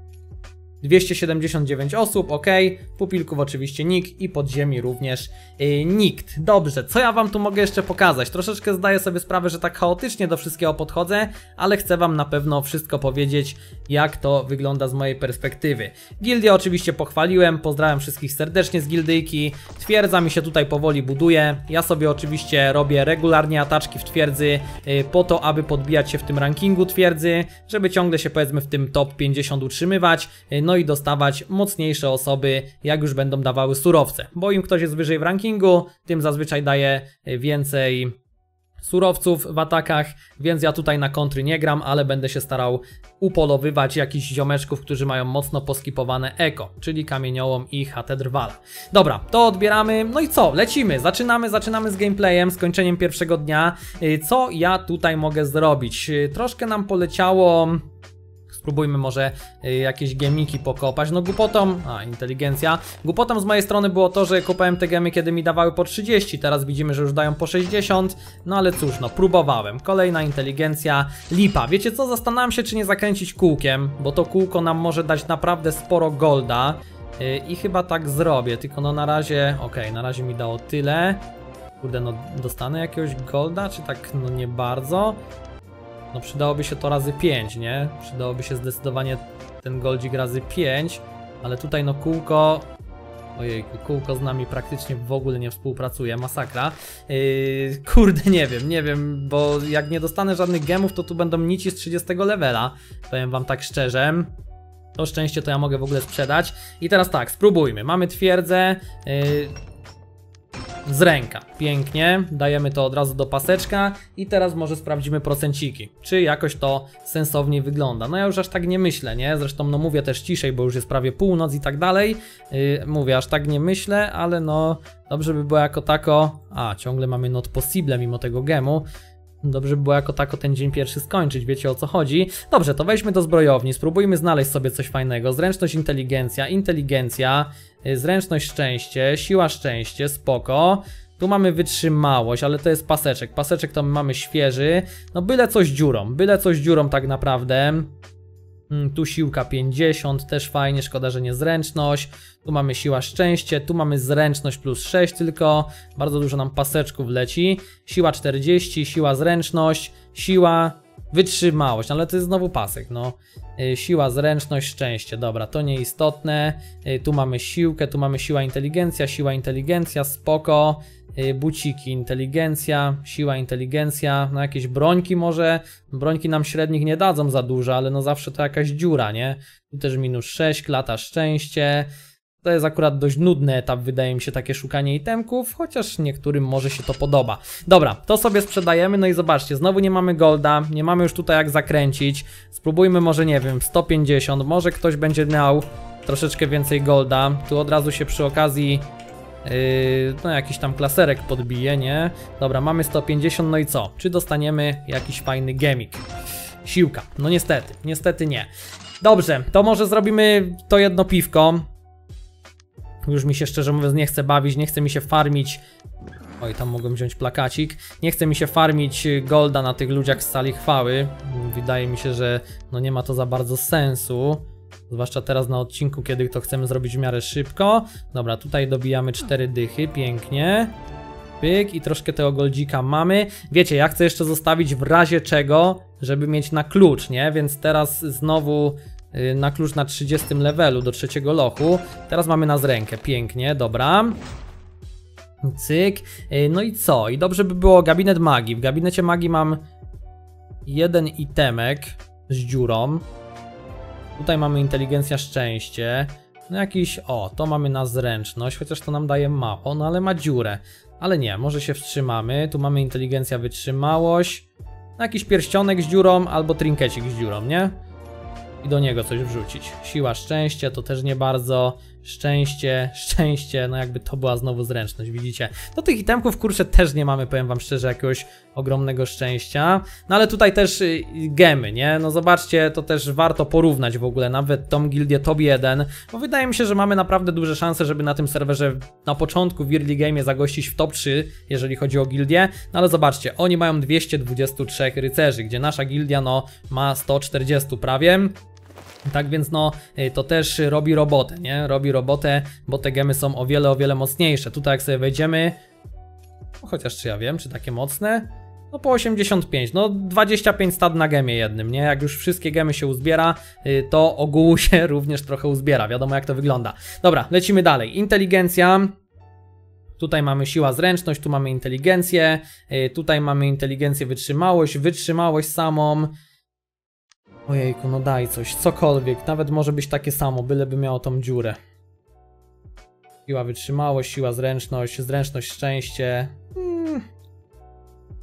279 osób, ok, pupilków oczywiście nikt i podziemi również nikt. Dobrze, co ja wam tu mogę jeszcze pokazać? Troszeczkę zdaję sobie sprawę, że tak chaotycznie do wszystkiego podchodzę, ale chcę wam na pewno wszystko powiedzieć, jak to wygląda z mojej perspektywy. Gildię oczywiście pochwaliłem, pozdrawiam wszystkich serdecznie z gildyjki, twierdza mi się tutaj powoli buduje, ja sobie oczywiście robię regularnie ataczki w twierdzy po to, aby podbijać się w tym rankingu twierdzy, żeby ciągle się powiedzmy w tym top 50 utrzymywać, no i dostawać mocniejsze osoby, jak już będą dawały surowce, bo im ktoś jest wyżej w rankingu, tym zazwyczaj daje więcej surowców w atakach, więc ja tutaj na kontry nie gram, ale będę się starał upolowywać jakichś ziomeczków, którzy mają mocno poskipowane eko, czyli kamieniołom i HT Drwala. Dobra, to odbieramy, no i co? Lecimy, zaczynamy z gameplayem, skończeniem pierwszego dnia. Co ja tutaj mogę zrobić? Troszkę nam poleciało... Spróbujmy może jakieś gemiki pokopać. No głupotą, inteligencja. Głupotą z mojej strony było to, że kopałem te gemy, kiedy mi dawały po 30. Teraz widzimy, że już dają po 60. No ale cóż, no próbowałem. Kolejna inteligencja. Lipa. Wiecie co? Zastanawiam się, czy nie zakręcić kółkiem, bo to kółko nam może dać naprawdę sporo golda. I chyba tak zrobię. Tylko no na razie, okej, na razie mi dało tyle. Kurde, no dostanę jakiegoś golda, czy tak no nie bardzo? No przydałoby się to razy 5, nie? Przydałoby się zdecydowanie ten goldzik razy 5, ale tutaj no kółko... Ojejku, kółko z nami praktycznie w ogóle nie współpracuje, masakra. Kurde, nie wiem, bo jak nie dostanę żadnych gemów, to tu będą nici z 30 levela. Powiem wam tak szczerze. To szczęście to ja mogę w ogóle sprzedać. I teraz tak, spróbujmy. Mamy twierdzę... z ręka. Pięknie, dajemy to od razu do paseczka i teraz może sprawdzimy procenciki, czy jakoś to sensowniej wygląda. No ja już aż tak nie myślę, nie? Zresztą no mówię też ciszej, bo już jest prawie północ i tak dalej. Mówię, aż tak nie myślę, ale no dobrze by było jako tako... ciągle mamy not possible mimo tego gemu. Dobrze by było jako tako ten dzień pierwszy skończyć, wiecie o co chodzi. Dobrze, to wejdźmy do zbrojowni, spróbujmy znaleźć sobie coś fajnego. Zręczność, inteligencja, zręczność, szczęście, siła, szczęście, spoko. Tu mamy wytrzymałość, ale to jest paseczek. Paseczek to mamy świeży. No byle coś dziurą tak naprawdę. Tu siłka 50, też fajnie, szkoda, że nie zręczność. Tu mamy siła, szczęście, tu mamy zręczność plus 6 tylko. Bardzo dużo nam paseczków leci. Siła 40, siła, zręczność, siła, wytrzymałość, ale to jest znowu pasek, no. Siła, zręczność, szczęście, dobra, to nieistotne. Tu mamy siłkę, tu mamy siła, inteligencja, spoko. Buciki, inteligencja, siła, inteligencja, no jakieś brońki może, brońki nam średnich nie dadzą za dużo, ale no zawsze to jakaś dziura, nie? Tu też minus 6, klata, szczęście, to jest akurat dość nudny etap, wydaje mi się, takie szukanie itemków, chociaż niektórym może się to podoba. Dobra, to sobie sprzedajemy, no i zobaczcie, znowu nie mamy golda, nie mamy już tutaj jak zakręcić, spróbujmy może, nie wiem, 150, może ktoś będzie miał troszeczkę więcej golda, tu od razu się przy okazji... no jakiś tam klaserek podbije, nie? Dobra, mamy 150, no i co? Czy dostaniemy jakiś fajny gemik? Siłka, no niestety nie. Dobrze, to może zrobimy to jedno piwko. Już mi się szczerze mówiąc nie chce bawić, nie chce mi się farmić. Oj, tam mogłem wziąć plakacik. Nie chce mi się farmić golda na tych ludziach z sali chwały. Wydaje mi się, że no nie ma to za bardzo sensu. Zwłaszcza teraz na odcinku, kiedy to chcemy zrobić w miarę szybko. Dobra, tutaj dobijamy 4 dychy, pięknie. Pyk i troszkę tego goldzika mamy. Wiecie, ja chcę jeszcze zostawić w razie czego, żeby mieć na klucz, nie? Więc teraz znowu na klucz na 30 levelu do 3 lochu. Teraz mamy na z rękę, pięknie, dobra. Cyk. No i co? I dobrze by było gabinet magii. W gabinecie magii mam jeden itemek z dziurą. Tutaj mamy inteligencja, szczęście. No jakiś, to mamy na zręczność, chociaż to nam daje mało, no ale ma dziurę. Ale nie, może się wstrzymamy. Tu mamy inteligencja, wytrzymałość. No jakiś pierścionek z dziurą albo trinkecik z dziurą, nie? I do niego coś wrzucić. Siła, szczęście, to też nie bardzo. Szczęście, no jakby to była znowu zręczność, widzicie? Do tych itemków, kurczę, też nie mamy, powiem wam szczerze, jakiegoś ogromnego szczęścia. No ale tutaj też gemy, nie? No zobaczcie, to też warto porównać w ogóle, nawet tą gildię top 1, bo wydaje mi się, że mamy naprawdę duże szanse, żeby na tym serwerze na początku w early game zagościć w top 3, jeżeli chodzi o gildię. No ale zobaczcie, oni mają 223 rycerzy, gdzie nasza gildia, no, ma 140 prawie. Tak więc no, to też robi robotę, nie? Robi robotę, bo te gemy są o wiele mocniejsze. Tutaj jak sobie wejdziemy, chociaż czy ja wiem, czy takie mocne? No po 85, no 25 stat na gemie jednym, nie? Jak już wszystkie gemy się uzbiera, to ogółu się również trochę uzbiera, wiadomo jak to wygląda. Dobra, lecimy dalej. Inteligencja. Tutaj mamy siła, zręczność, tu mamy inteligencję, tutaj mamy inteligencję, wytrzymałość samą. Ojejku, no daj coś, cokolwiek, nawet może być takie samo, byleby miało tą dziurę. Siła, wytrzymałość, siła, zręczność, szczęście. No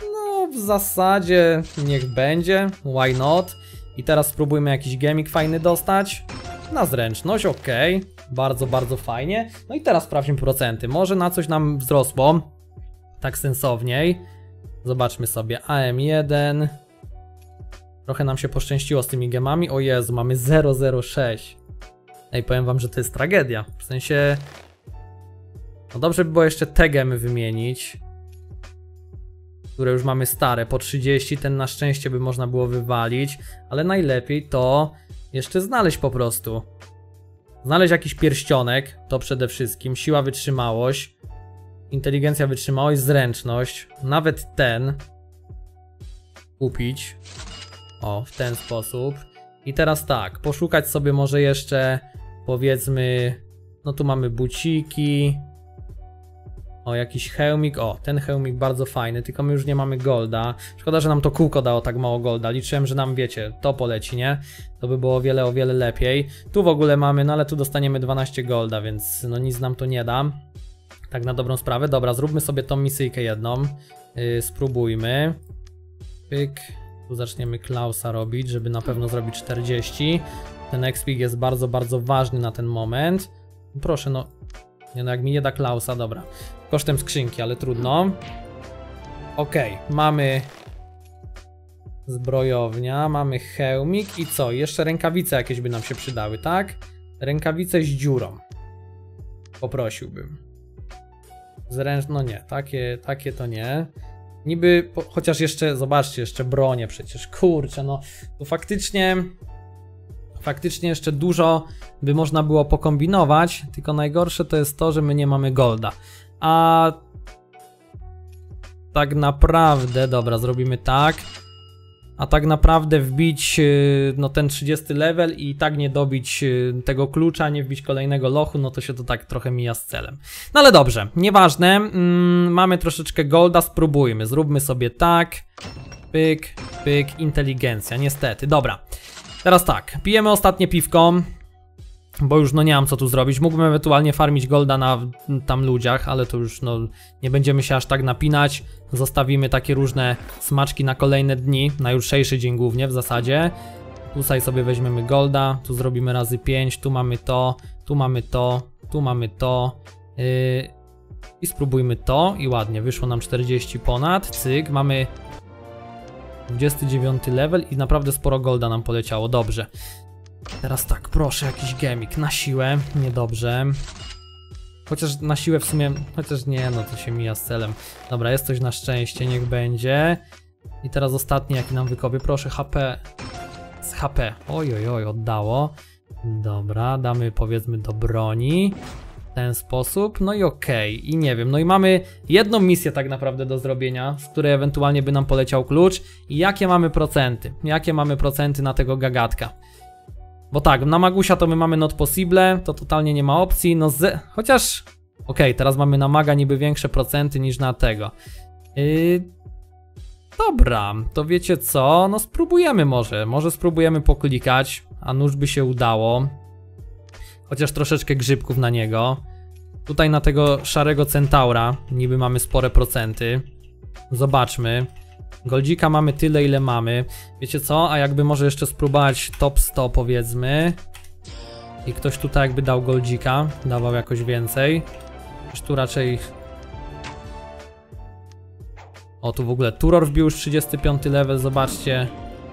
w zasadzie niech będzie, why not. I teraz spróbujmy jakiś gemik fajny dostać. Na zręczność, ok. Bardzo, bardzo fajnie. No i teraz sprawdźmy procenty. Może na coś nam wzrosło. Tak sensowniej. Zobaczmy sobie. AM1. Trochę nam się poszczęściło z tymi gemami. O Jezu, mamy 006. Ej, powiem wam, że to jest tragedia. W sensie... No dobrze by było jeszcze te gemy wymienić. Które już mamy stare, po 30. Ten na szczęście by można było wywalić. Ale najlepiej to jeszcze znaleźć po prostu. Znaleźć jakiś pierścionek. To przede wszystkim. Siła, wytrzymałość. Inteligencja, wytrzymałość, zręczność. Nawet ten. Kupić. O, w ten sposób. I teraz tak, poszukać sobie może jeszcze, powiedzmy, no tu mamy buciki. O, jakiś hełmik. O, ten hełmik bardzo fajny, tylko my już nie mamy golda. Szkoda, że nam to kółko dało tak mało golda. Liczyłem, że nam, wiecie, to poleci, nie? To by było o wiele lepiej. Tu w ogóle mamy, no ale tu dostaniemy 12 golda, więc no nic nam to nie da. Tak na dobrą sprawę. Dobra, zróbmy sobie tą misyjkę jedną. Spróbujmy. Pyk. Tu zaczniemy Klausa robić, żeby na pewno zrobić 40. Ten expik jest bardzo, bardzo ważny na ten moment. Proszę, no. Nie no, jak mi nie da Klausa, dobra. Kosztem skrzynki, ale trudno. Ok, mamy zbrojownia, mamy hełmik i co? Jeszcze rękawice jakieś by nam się przydały, tak? Rękawice z dziurą. Poprosiłbym. No nie, takie to nie. Niby, chociaż jeszcze, zobaczcie, jeszcze bronię przecież, kurczę, no to faktycznie jeszcze dużo by można było pokombinować, tylko najgorsze to jest to, że my nie mamy golda. A tak naprawdę, dobra, zrobimy tak. A tak naprawdę wbić no ten 30 level i tak nie dobić tego klucza, nie wbić kolejnego lochu, no to się to tak trochę mija z celem. No ale dobrze, nieważne, mamy troszeczkę golda, spróbujmy, zróbmy sobie tak, pyk, pyk, inteligencja, niestety, dobra. Teraz tak, pijemy ostatnie piwko, bo już no nie mam co tu zrobić, mógłbym ewentualnie farmić golda na tam ludziach, ale to już no nie będziemy się aż tak napinać. Zostawimy takie różne smaczki na kolejne dni, na jutrzejszy dzień głównie w zasadzie. Tutaj sobie weźmiemy golda, tu zrobimy razy 5, tu mamy to, tu mamy to, tu mamy to. I spróbujmy to i ładnie, wyszło nam 40 ponad, cyk, mamy 29 level i naprawdę sporo golda nam poleciało, dobrze. Teraz tak, proszę, jakiś gemik na siłę, niedobrze. Chociaż na siłę w sumie, chociaż nie, no to się mija z celem. Dobra, jest coś na szczęście, niech będzie. I teraz ostatni, jaki nam wykopie, proszę, HP. Z HP, oj, oddało. Dobra, damy powiedzmy do broni. W ten sposób, no i okej. I nie wiem, no i mamy jedną misję tak naprawdę do zrobienia, z której ewentualnie by nam poleciał klucz. I jakie mamy procenty? Jakie mamy procenty na tego gagatka? Bo tak, na Magusia to my mamy not possible, to totalnie nie ma opcji, no chociaż... Okej, teraz mamy na Maga niby większe procenty niż na tego. Dobra, to wiecie co, no spróbujemy może spróbujemy poklikać, a nuż by się udało. Chociaż troszeczkę grzybków na niego. Tutaj na tego szarego centaura niby mamy spore procenty. Zobaczmy. Goldzika mamy tyle, ile mamy. Wiecie co? A jakby może jeszcze spróbować top 100 powiedzmy. I ktoś tutaj jakby dał goldzika, dawał jakoś więcej. Już tu raczej... O, tu w ogóle Turor wbił już 35 level, zobaczcie.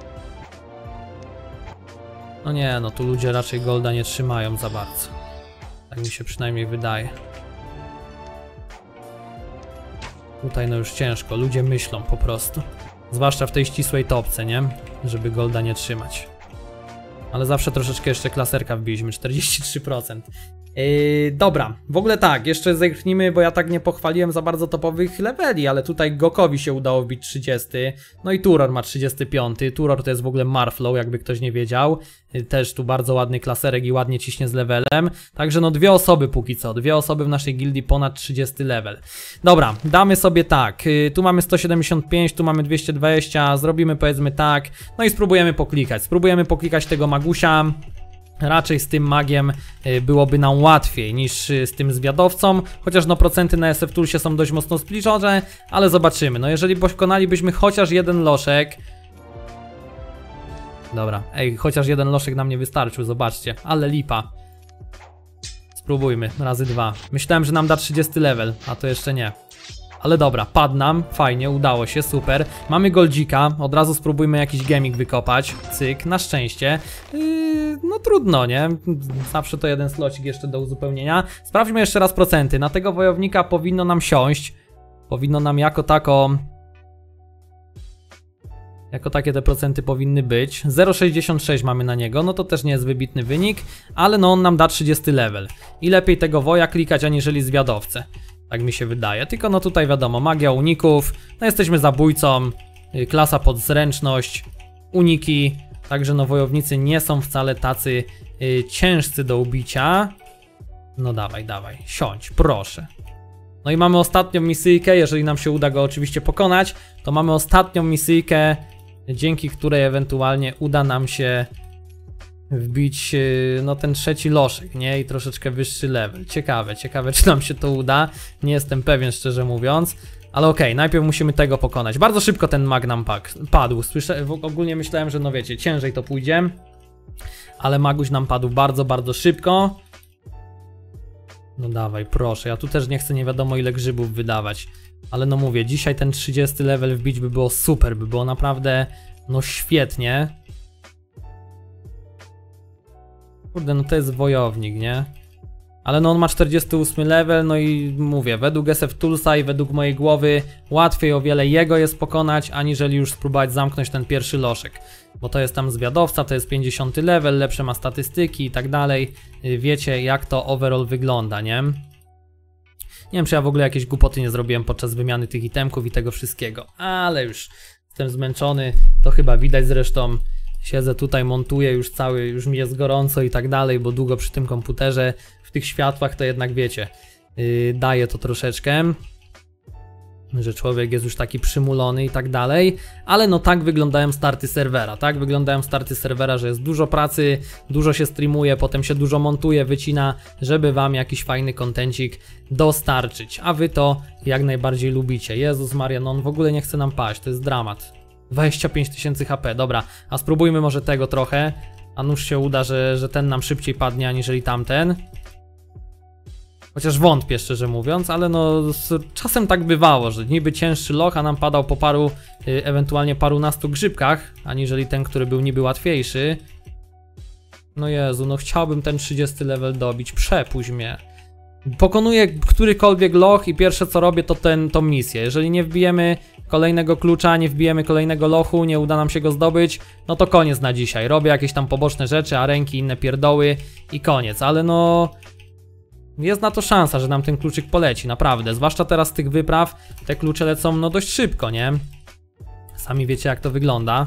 No nie, no tu ludzie raczej golda nie trzymają za bardzo. Tak mi się przynajmniej wydaje. Tutaj no już ciężko, ludzie myślą po prostu. Zwłaszcza w tej ścisłej topce, nie? Żeby golda nie trzymać. Ale zawsze troszeczkę jeszcze klaserka wbiliśmy, 43%. Dobra, w ogóle tak, jeszcze zerknijmy, bo ja tak nie pochwaliłem za bardzo topowych leveli, ale tutaj Gokowi się udało wbić 30, no i Turor ma 35, Turor to jest w ogóle Marflow, jakby ktoś nie wiedział, też tu bardzo ładny klaserek i ładnie ciśnie z levelem, także no dwie osoby póki co, dwie osoby w naszej gildii ponad 30 level. Dobra, damy sobie tak, tu mamy 175, tu mamy 220, zrobimy powiedzmy tak, no i spróbujemy poklikać tego Magusia. Raczej z tym magiem byłoby nam łatwiej niż z tym zwiadowcą, chociaż no procenty na SF Toolsie są dość mocno zbliżone, ale zobaczymy. No jeżeli pokonalibyśmy chociaż jeden loszek... Dobra, chociaż jeden loszek nam nie wystarczył, zobaczcie, ale lipa. Spróbujmy, razy 2. Myślałem, że nam da 30 level, a to jeszcze nie. Ale dobra, padł nam, fajnie, udało się, super. Mamy goldzika, od razu spróbujmy jakiś gemik wykopać. Cyk, na szczęście. No trudno, nie? Zawsze to jeden slocik jeszcze do uzupełnienia. Sprawdźmy jeszcze raz procenty. Na tego wojownika powinno nam siąść. Powinno nam jako takie te procenty powinny być. 0,66 mamy na niego, no to też nie jest wybitny wynik, ale no on nam da 30 level. I lepiej tego woja klikać aniżeli zwiadowcę. Tak mi się wydaje, tylko no tutaj wiadomo, magia uników, no jesteśmy zabójcą, klasa pod zręczność, uniki, także no wojownicy nie są wcale tacy ciężcy do ubicia. No dawaj, siądź, proszę. No i mamy ostatnią misyjkę, jeżeli nam się uda go oczywiście pokonać, to mamy ostatnią misyjkę, dzięki której ewentualnie uda nam się wbić no ten trzeci loszek, nie? I troszeczkę wyższy level. Ciekawe czy nam się to uda. Nie jestem pewien, szczerze mówiąc. Ale okej, najpierw musimy tego pokonać. Bardzo szybko ten mag nam padł. Ogólnie myślałem, że no wiecie, ciężej to pójdzie. Ale maguś nam padł bardzo szybko. No dawaj, proszę. Ja tu też nie chcę nie wiadomo ile grzybów wydawać. Ale no mówię, dzisiaj ten 30 level wbić by było super. By było naprawdę, no świetnie. Kurde, no to jest wojownik, nie? Ale no on ma 48 level, no i mówię, według SF Toolsa i według mojej głowy łatwiej o wiele jego jest pokonać, aniżeli już spróbować zamknąć ten pierwszy loszek. Bo to jest tam zwiadowca, to jest 50 level, lepsze ma statystyki i tak dalej. Wiecie jak to overall wygląda, nie? Nie wiem, czy ja w ogóle jakieś głupoty nie zrobiłem podczas wymiany tych itemków i tego wszystkiego. Ale już jestem zmęczony, to chyba widać zresztą. Siedzę tutaj, montuję już mi jest gorąco i tak dalej, bo długo przy tym komputerze, w tych światłach to jednak wiecie, daje to troszeczkę, że człowiek jest już taki przymulony i tak dalej, ale no tak wyglądają starty serwera, że jest dużo pracy, dużo się streamuje, potem się dużo montuje, wycina, żeby wam jakiś fajny kontencik dostarczyć, a wy to jak najbardziej lubicie. Jezus Maria, no on w ogóle nie chce nam paść, to jest dramat. 25 000 HP, dobra, a spróbujmy może tego trochę, a nuż się uda, że ten nam szybciej padnie aniżeli tamten. Chociaż wątpię szczerze mówiąc, ale no czasem tak bywało, że niby cięższy loch, a nam padał po paru, ewentualnie parunastu grzybkach, aniżeli ten, który był niby łatwiejszy. No Jezu, no chciałbym ten 30 level dobić, przepuść mnie. Pokonuję którykolwiek loch i pierwsze co robię to tą misję. Jeżeli nie wbijemy kolejnego klucza, nie wbijemy kolejnego lochu, nie uda nam się go zdobyć, no to koniec na dzisiaj. Robię jakieś tam poboczne rzeczy, arenki, inne pierdoły i koniec, ale no... Jest na to szansa, że nam ten kluczyk poleci, naprawdę. Zwłaszcza teraz z tych wypraw te klucze lecą no dość szybko, nie? Sami wiecie jak to wygląda.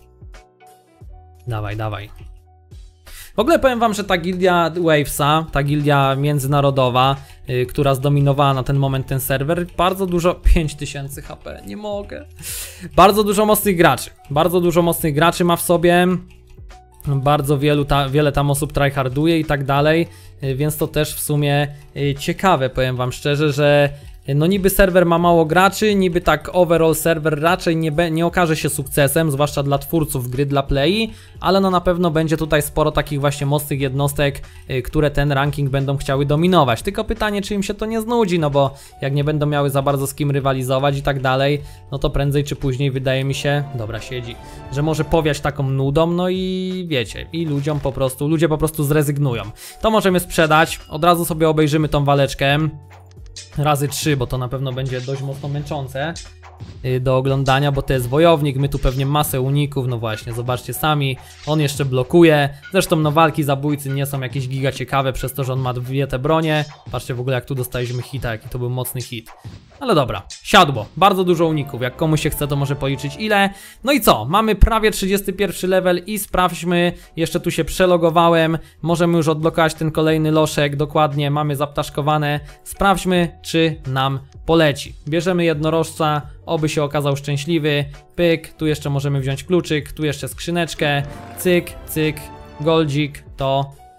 Dawaj. W ogóle powiem wam, że ta gildia Wavesa, ta gildia międzynarodowa, która zdominowała na ten moment ten serwer, bardzo dużo... 5000 HP, nie mogę. Bardzo dużo mocnych graczy ma w sobie. Bardzo wiele tam osób tryharduje i tak dalej, więc to też w sumie ciekawe, powiem wam szczerze, że no niby serwer ma mało graczy, niby tak overall serwer raczej nie okaże się sukcesem, zwłaszcza dla twórców gry, dla play, ale no na pewno będzie tutaj sporo takich właśnie mocnych jednostek, które ten ranking będą chciały dominować. Tylko pytanie, czy im się to nie znudzi, no bo jak nie będą miały za bardzo z kim rywalizować i tak dalej, no to prędzej czy później wydaje mi się, dobra siedzi, że może powiać taką nudą, no i wiecie, i ludzie po prostu zrezygnują. To możemy sprzedać, od razu sobie obejrzymy tą waleczkę. Razy 3, bo to na pewno będzie dość mocno męczące do oglądania, bo to jest wojownik, my tu pewnie masę uników, no właśnie, zobaczcie sami, on jeszcze blokuje, zresztą no walki zabójcy nie są jakieś giga ciekawe przez to, że on ma dwie te bronie, patrzcie w ogóle jak tu dostaliśmy hita, jaki to był mocny hit. Ale dobra, siadło, bardzo dużo uników, jak komuś się chce to może policzyć ile. No i co, mamy prawie 31 level i sprawdźmy, jeszcze tu się przelogowałem, możemy już odblokować ten kolejny loszek, dokładnie, mamy zaptaszkowane, sprawdźmy czy nam poleci. Bierzemy jednorożca, oby się okazał szczęśliwy, pyk, tu jeszcze możemy wziąć kluczyk, tu jeszcze skrzyneczkę, cyk, cyk, goldzik, to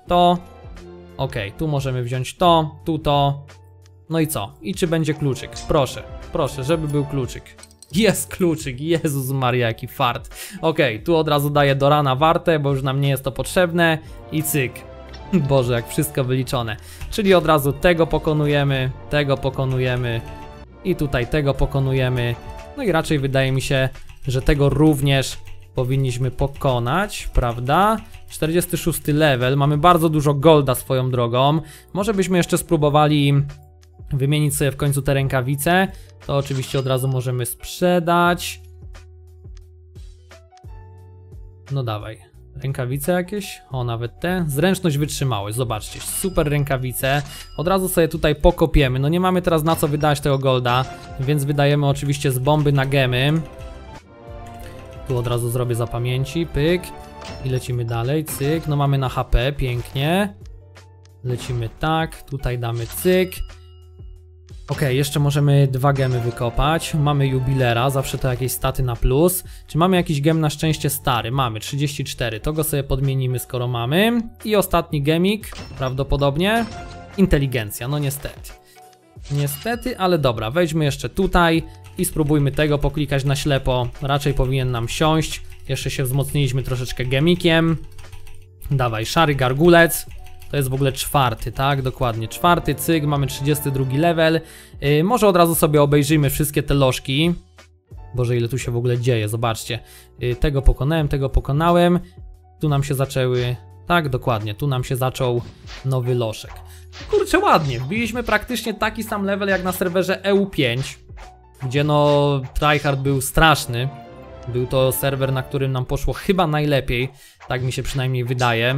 to. Okej, tu możemy wziąć to, tu to. No i co? I czy będzie kluczyk? Proszę, proszę, żeby był kluczyk. Jest kluczyk, Jezus Maria, jaki fart. Okej, tu od razu daję do rana wartę, bo już nam nie jest to potrzebne. I cyk. Boże, jak wszystko wyliczone. Czyli od razu tego pokonujemy i tutaj tego pokonujemy. No i raczej wydaje mi się, że tego również powinniśmy pokonać, prawda? 46 level, mamy bardzo dużo golda swoją drogą. Może byśmy jeszcze spróbowali wymienić sobie w końcu te rękawice. To oczywiście od razu możemy sprzedać. No dawaj. Rękawice jakieś? O, nawet te. Zręczność, wytrzymałość, zobaczcie, super rękawice. Od razu sobie tutaj pokopiemy. No nie mamy teraz na co wydać tego golda, więc wydajemy oczywiście z bomby na gemy. Tu od razu zrobię za pamięci, pyk. I lecimy dalej, cyk. No mamy na HP, pięknie. Lecimy tak, tutaj damy cyk. Ok, jeszcze możemy 2 gemy wykopać. Mamy jubilera, zawsze to jakieś staty na plus. Czy mamy jakiś gem na szczęście stary? Mamy 34, to go sobie podmienimy, skoro mamy. I ostatni gemik, prawdopodobnie inteligencja, no niestety. Niestety, ale dobra, wejdźmy jeszcze tutaj i spróbujmy tego poklikać na ślepo. Raczej powinien nam siąść. Jeszcze się wzmocniliśmy troszeczkę gemikiem. Dawaj, szary gargulec. To jest w ogóle 4, tak? Dokładnie, 4, cyk, mamy 32 level. Może od razu sobie obejrzyjmy wszystkie te lożki. Boże, ile tu się w ogóle dzieje, zobaczcie. Tego pokonałem. Tu nam się zaczęły... Tak, dokładnie, tu nam się zaczął nowy loszek. Kurczę, ładnie, wbiliśmy praktycznie taki sam level jak na serwerze EU5, gdzie no tryhard był straszny. Był to serwer, na którym nam poszło chyba najlepiej, tak mi się przynajmniej wydaje.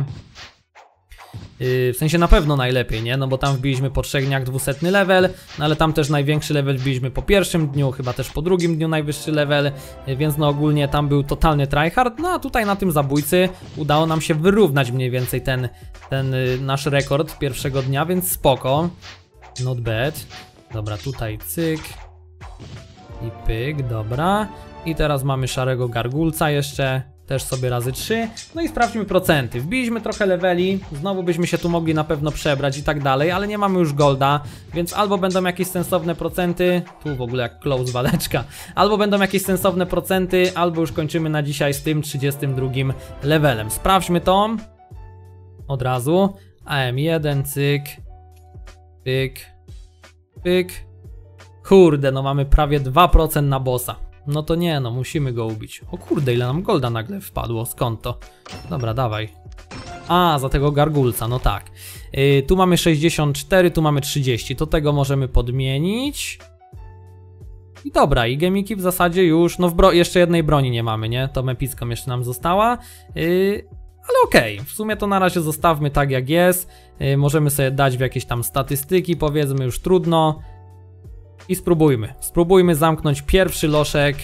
W sensie na pewno najlepiej, nie? No bo tam wbiliśmy po 3 dniach 200 level, no ale tam też największy level wbiliśmy po pierwszym dniu, chyba też po drugim dniu najwyższy level, więc no ogólnie tam był totalny tryhard, no a tutaj na tym zabójcy udało nam się wyrównać mniej więcej ten nasz rekord pierwszego dnia, więc spoko. Not bad. Dobra, tutaj cyk i pyk, dobra. I teraz mamy szarego gargulca jeszcze. Też sobie razy 3. No i sprawdźmy procenty. Wbiliśmy trochę leveli, znowu byśmy się tu mogli na pewno przebrać i tak dalej, ale nie mamy już golda, więc albo będą jakieś sensowne procenty, tu w ogóle jak close waleczka, albo będą jakieś sensowne procenty, albo już kończymy na dzisiaj z tym 32 levelem. Sprawdźmy to od razu. AM1, cyk, pyk, pyk. Kurde, no mamy prawie 2% na bossa. No to nie, no musimy go ubić. O kurde, ile nam golda nagle wpadło, skąd to? Dobra, dawaj. A, za tego gargulca, no tak. Tu mamy 64, tu mamy 30, to tego możemy podmienić. I dobra, i gemiki w zasadzie już, no jeszcze jednej broni nie mamy, nie? To epicką jeszcze nam została. Ale okej, w sumie to na razie zostawmy tak jak jest. Możemy sobie dać w jakieś tam statystyki, powiedzmy, już trudno. I spróbujmy zamknąć pierwszy loszek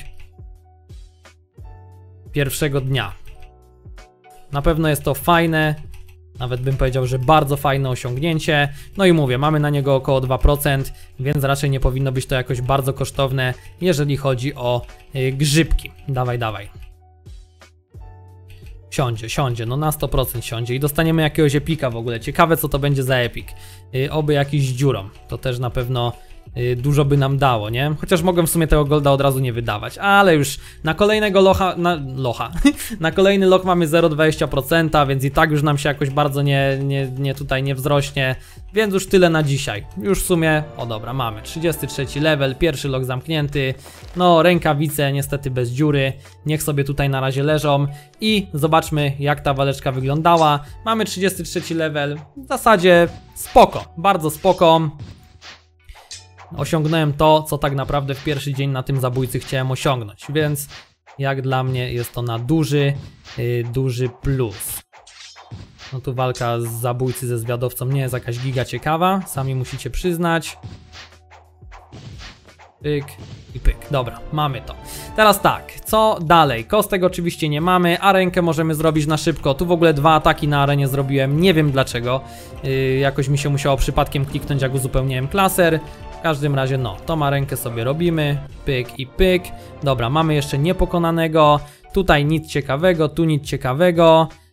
pierwszego dnia. Na pewno jest to fajne, nawet bym powiedział, że bardzo fajne osiągnięcie. No i mówię, mamy na niego około 2%, więc raczej nie powinno być to jakoś bardzo kosztowne, jeżeli chodzi o grzybki. Dawaj, dawaj. Siądzie, no na 100% siądzie i dostaniemy jakiegoś epika w ogóle. Ciekawe, co to będzie za epik. Oby jakiś z dziurą, to też na pewno dużo by nam dało, nie? Chociaż mogłem w sumie tego golda od razu nie wydawać, ale już na kolejnego na kolejny loch mamy 0,20%, więc i tak już nam się jakoś bardzo tutaj nie wzrośnie, więc już tyle na dzisiaj. Już w sumie, o dobra, mamy 33 level, pierwszy loch zamknięty, no rękawice niestety bez dziury, niech sobie tutaj na razie leżą i zobaczmy, jak ta waleczka wyglądała. Mamy 33 level, w zasadzie spoko, bardzo spoko. Osiągnąłem to, co tak naprawdę w pierwszy dzień na tym zabójcy chciałem osiągnąć, więc jak dla mnie jest to na duży plus. No tu walka z zabójcy ze zwiadowcą nie jest jakaś giga ciekawa, sami musicie przyznać. Pyk i pyk, dobra, mamy to. Teraz tak, co dalej? Kostek oczywiście nie mamy, a rękę możemy zrobić na szybko. Tu w ogóle 2 ataki na arenie zrobiłem, nie wiem dlaczego. Jakoś mi się musiało przypadkiem kliknąć, jak uzupełniłem klaser. W każdym razie no, to ma rękę sobie robimy, pyk i pyk. Dobra, mamy jeszcze niepokonanego, tutaj nic ciekawego, tu nic ciekawego.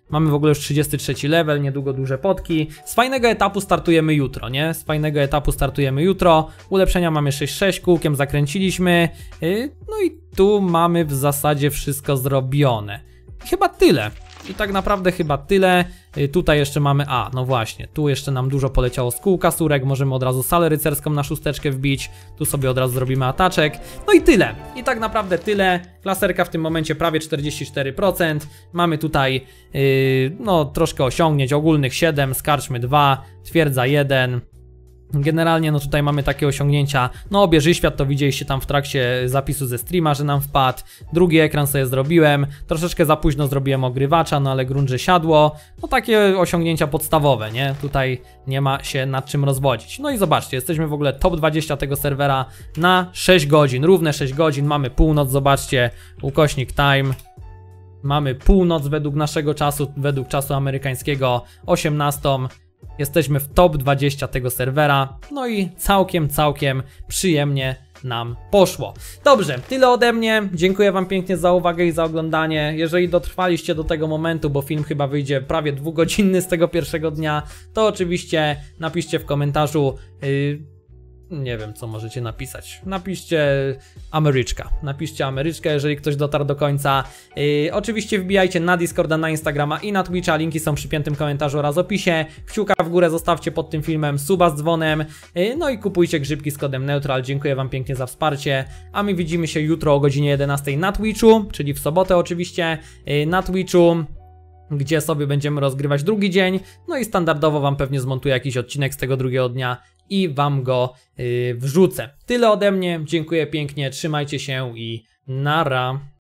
Mamy w ogóle już 33 level, niedługo duże potki. Z fajnego etapu startujemy jutro, nie? Z fajnego etapu startujemy jutro. Ulepszenia mamy 6-6, kółkiem zakręciliśmy. No i tu mamy w zasadzie wszystko zrobione. Chyba tyle. I tak naprawdę chyba tyle. Tutaj jeszcze mamy, no właśnie, tu jeszcze nam dużo poleciało z kółka surek, możemy od razu salę rycerską na 6 wbić, tu sobie od razu zrobimy ataczek, no i tyle. I tak naprawdę tyle. Klaserka w tym momencie prawie 44%, mamy tutaj, no troszkę osiągnięć, ogólnych 7, skarczmy 2, twierdza 1. Generalnie no tutaj mamy takie osiągnięcia, no obieży świat to widzieliście tam w trakcie zapisu ze streama, że nam wpadł, drugi ekran sobie zrobiłem, troszeczkę za późno zrobiłem ogrywacza, no ale grunt, że siadło, no takie osiągnięcia podstawowe, nie, tutaj nie ma się nad czym rozwodzić. No i zobaczcie, jesteśmy w ogóle top 20 tego serwera na 6 godzin, równe 6 godzin, mamy północ, zobaczcie, ukośnik time. Mamy północ według naszego czasu, według czasu amerykańskiego 18. Jesteśmy w top 20 tego serwera, no i całkiem przyjemnie nam poszło. Dobrze, tyle ode mnie, dziękuję wam pięknie za uwagę i za oglądanie. Jeżeli dotrwaliście do tego momentu, bo film chyba wyjdzie prawie 2-godzinny z tego pierwszego dnia, to oczywiście napiszcie w komentarzu, nie wiem co możecie napisać. Napiszcie Ameryczka, jeżeli ktoś dotarł do końca. Oczywiście wbijajcie na Discorda, na Instagrama i na Twitcha, linki są w przypiętym komentarzu oraz opisie. Kciuka w górę zostawcie pod tym filmem, suba z dzwonem, no i kupujcie grzybki z kodem Neutral. Dziękuję wam pięknie za wsparcie, a my widzimy się jutro o godzinie 11 na Twitchu, czyli w sobotę oczywiście, na Twitchu, gdzie sobie będziemy rozgrywać drugi dzień, no i standardowo wam pewnie zmontuję jakiś odcinek z tego drugiego dnia i wam go wrzucę. Tyle ode mnie, dziękuję pięknie, trzymajcie się i nara.